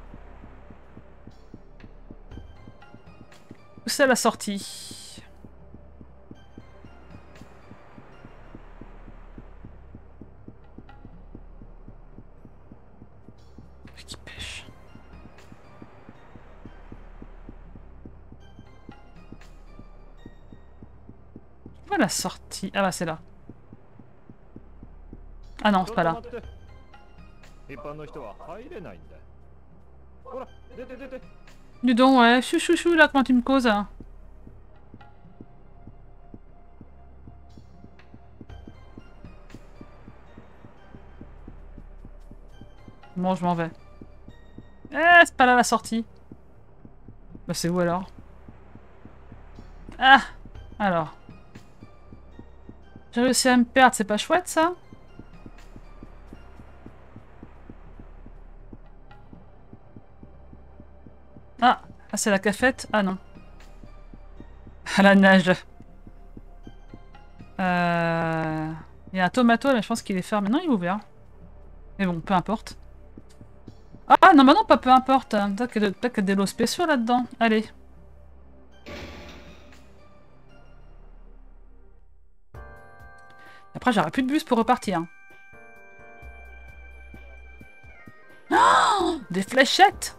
Où c'est la sortie? Qui pêche? Où est la sortie? Ah bah c'est là. Ah non, c'est pas là. Dis donc, ouais, chou là, comment tu me causes hein. Bon, je m'en vais. Eh, c'est pas là la sortie. Bah c'est où alors? Ah, alors. J'ai réussi à me perdre, c'est pas chouette ça? Ah, c'est la cafette? Ah non. À la nage. Il y a un tomato, mais je pense qu'il est fermé. Non, il est ouvert. Mais bon, peu importe. Ah non, bah non, pas peu importe. Peut-être qu'il y a des lots spéciaux là-dedans. Allez. Après, j'aurai plus de bus pour repartir. Oh, des fléchettes!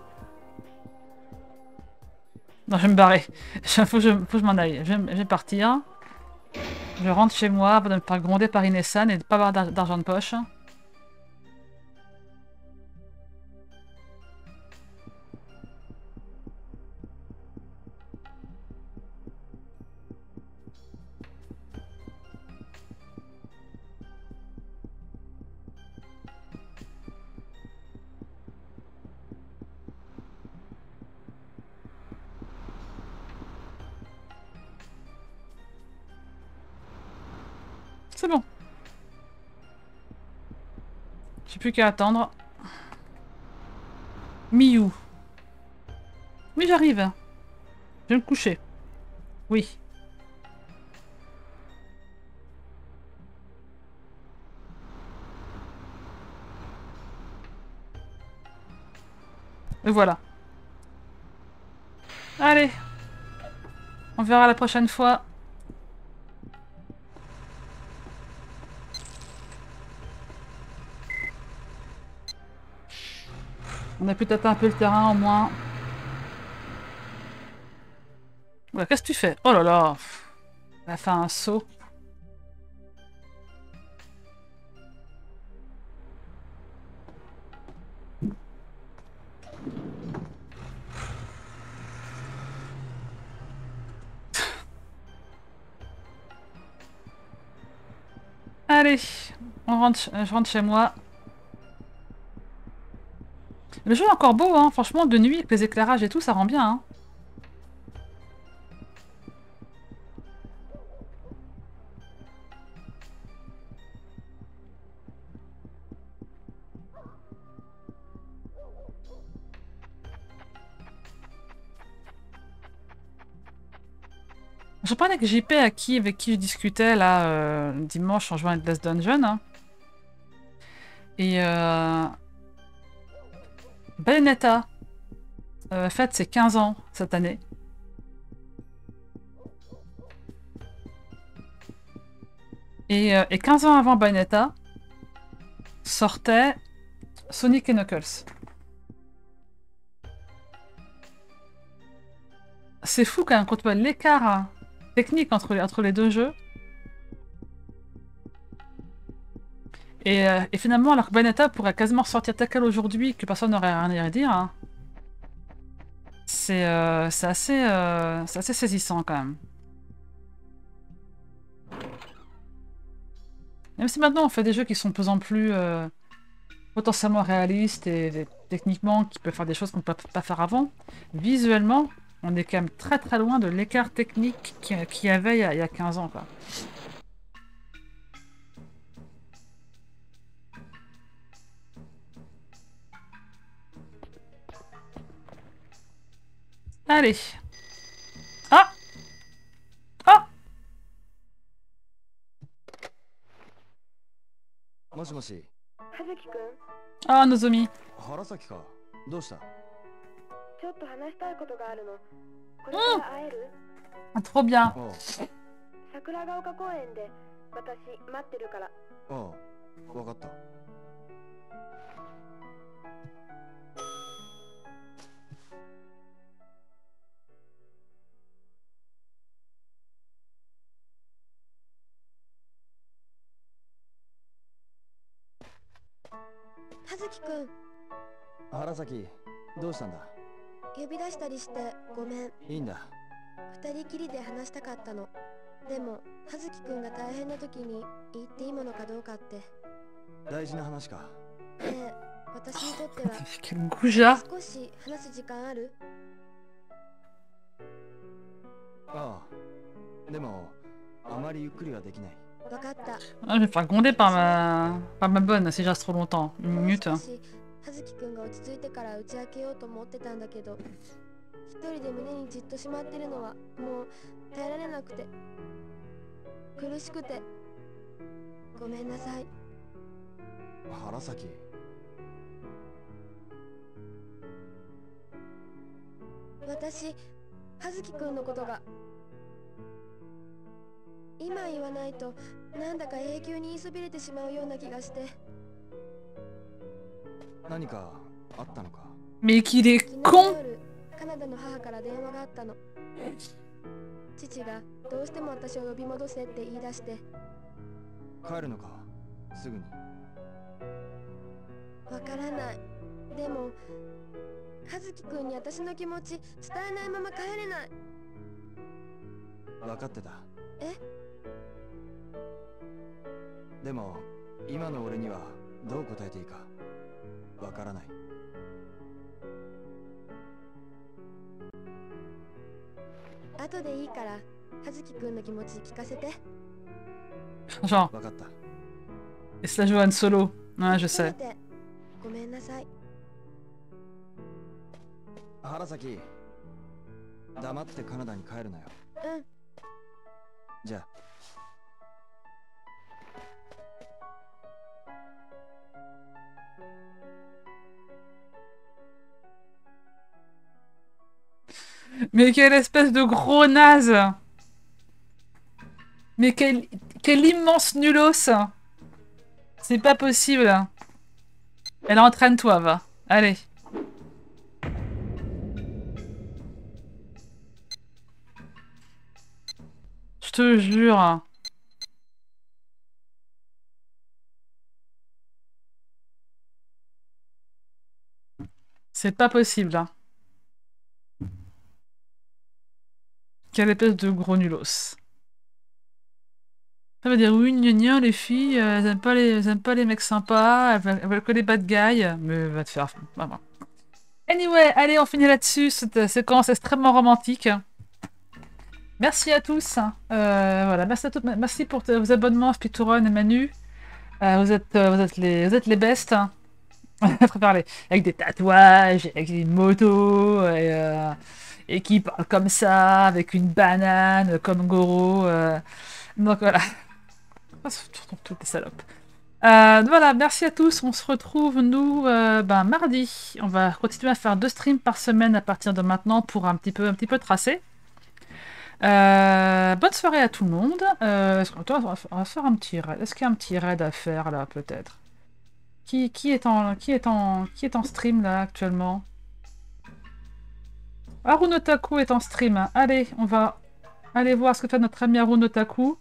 Non, je vais me barrer. Faut que je m'en aille. Je vais partir. Je rentre chez moi avant de me faire gronder par Inesan et de ne pas avoir d'argent de poche. C'est bon. J'ai plus qu'à attendre. Miyu. Oui, j'arrive. Je vais me coucher. Oui. Et voilà. Allez. On verra la prochaine fois. On a pu taper un peu le terrain au moins. Ouais, qu'est-ce que tu fais? Oh là là. Elle a fait un saut. Allez, je rentre chez moi. Le jeu est encore beau, hein. Franchement, de nuit, avec les éclairages et tout, ça rend bien. Hein. Je parlais avec JP avec qui je discutais là dimanche en jouant à Death Dungeon. Hein. Et Bayonetta fête ses 15 ans cette année. Et 15 ans avant Bayonetta sortait Sonic & Knuckles. C'est fou quand même quand tu vois l'écart hein, technique entre les deux jeux. Et finalement, alors que Bayonetta pourrait quasiment sortir tel quel aujourd'hui, que personne n'aurait rien à dire, hein, c'est assez saisissant quand même. Même si maintenant on fait des jeux qui sont de plus en plus potentiellement réalistes et techniquement qui peuvent faire des choses qu'on ne peut pas faire avant, visuellement, on est quand même très très loin de l'écart technique qu'il y avait il y a 15 ans, quoi. Allez. Ah! Ah! もしもし。 葉月くん。 あ、のぞみ。 原崎か。どうした？ ちょっと話したいことがあるの。これから会える？ あ、trop bien。 桜ヶ丘公園で私待ってるから。 ああ、わかった。 葉月くん。 原崎、どうしたんだ？ 呼び出したりしてごめん。 いいんだ。 二人きりで話したかったの。でも葉月くんが大変な時に言っていいものかどうかって。 大事な話か。 ねえ、私にとっては少し話す時間ある？ ああ。でもあまりゆっくりはできない。 Ah, je vais me faire gronder par ma bonne si je reste trop longtemps. Une minute. 葉月くんが落ち着いてから打ち明けようと思ってたんだけど、一人で胸にじっとしまってるのはもう耐えられなくて、苦しくてごめんなさい。 原崎。 私、葉月くんのことが今言わないとなんだか永久に言いそびれてしまうような気がして。 何かあったのか。 Mais qu'il est con。 カナダの母から電話があったの。父がどうしても私を呼び戻せって言い出して。 帰るのか、すぐに。 わからない。でも葉月くんに私の気持ち伝えないまま帰れない。 分かってた。 え？ でも今の俺にはどう答えていいかわからない。 後でいいから葉月くんの気持ち聞かせて。 Genre. 分かった。 Et cela joue Han Solo. Ouais, je sais. なさい。 原崎、黙ってカナダに帰るなよ。 うん。 じゃあ。 Mais quelle espèce de gros naze! Mais quel immense nulos! C'est pas possible. Elle entraîne-toi, va. Allez. Je te jure. C'est pas possible. Hein. Quelle espèce de gros nulos. Ça veut dire oui, gna les filles, elles aiment pas les mecs sympas, elles veulent que les bad guys, mais va te faire... Ah, bon. Anyway, allez, on finit là-dessus, cette séquence extrêmement romantique. Merci à tous. Voilà, merci à tous. Merci pour vos abonnements, Speedrun et Manu. Vous êtes les bestes. Avec des tatouages, avec une moto, et qui parlent comme ça, avec une banane, comme Goro. Donc voilà. Toutes les salopes. Voilà, merci à tous. On se retrouve, nous, mardi. On va continuer à faire 2 streams par semaine à partir de maintenant pour un petit peu tracer. Bonne soirée à tout le monde. On va faire un petit raid. Est-ce qu'il y a un petit raid à faire là, peut-être? Qui est en stream là actuellement? Harunotaku est en stream. Allez, on va aller voir ce que fait notre ami Harunotaku.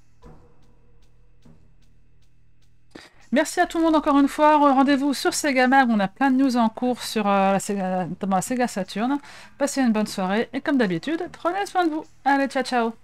Merci à tout le monde encore une fois. Rendez-vous sur Sega Mag. On a plein de news en cours sur notamment la Sega Saturn. Passez une bonne soirée et comme d'habitude, prenez soin de vous. Allez, ciao ciao.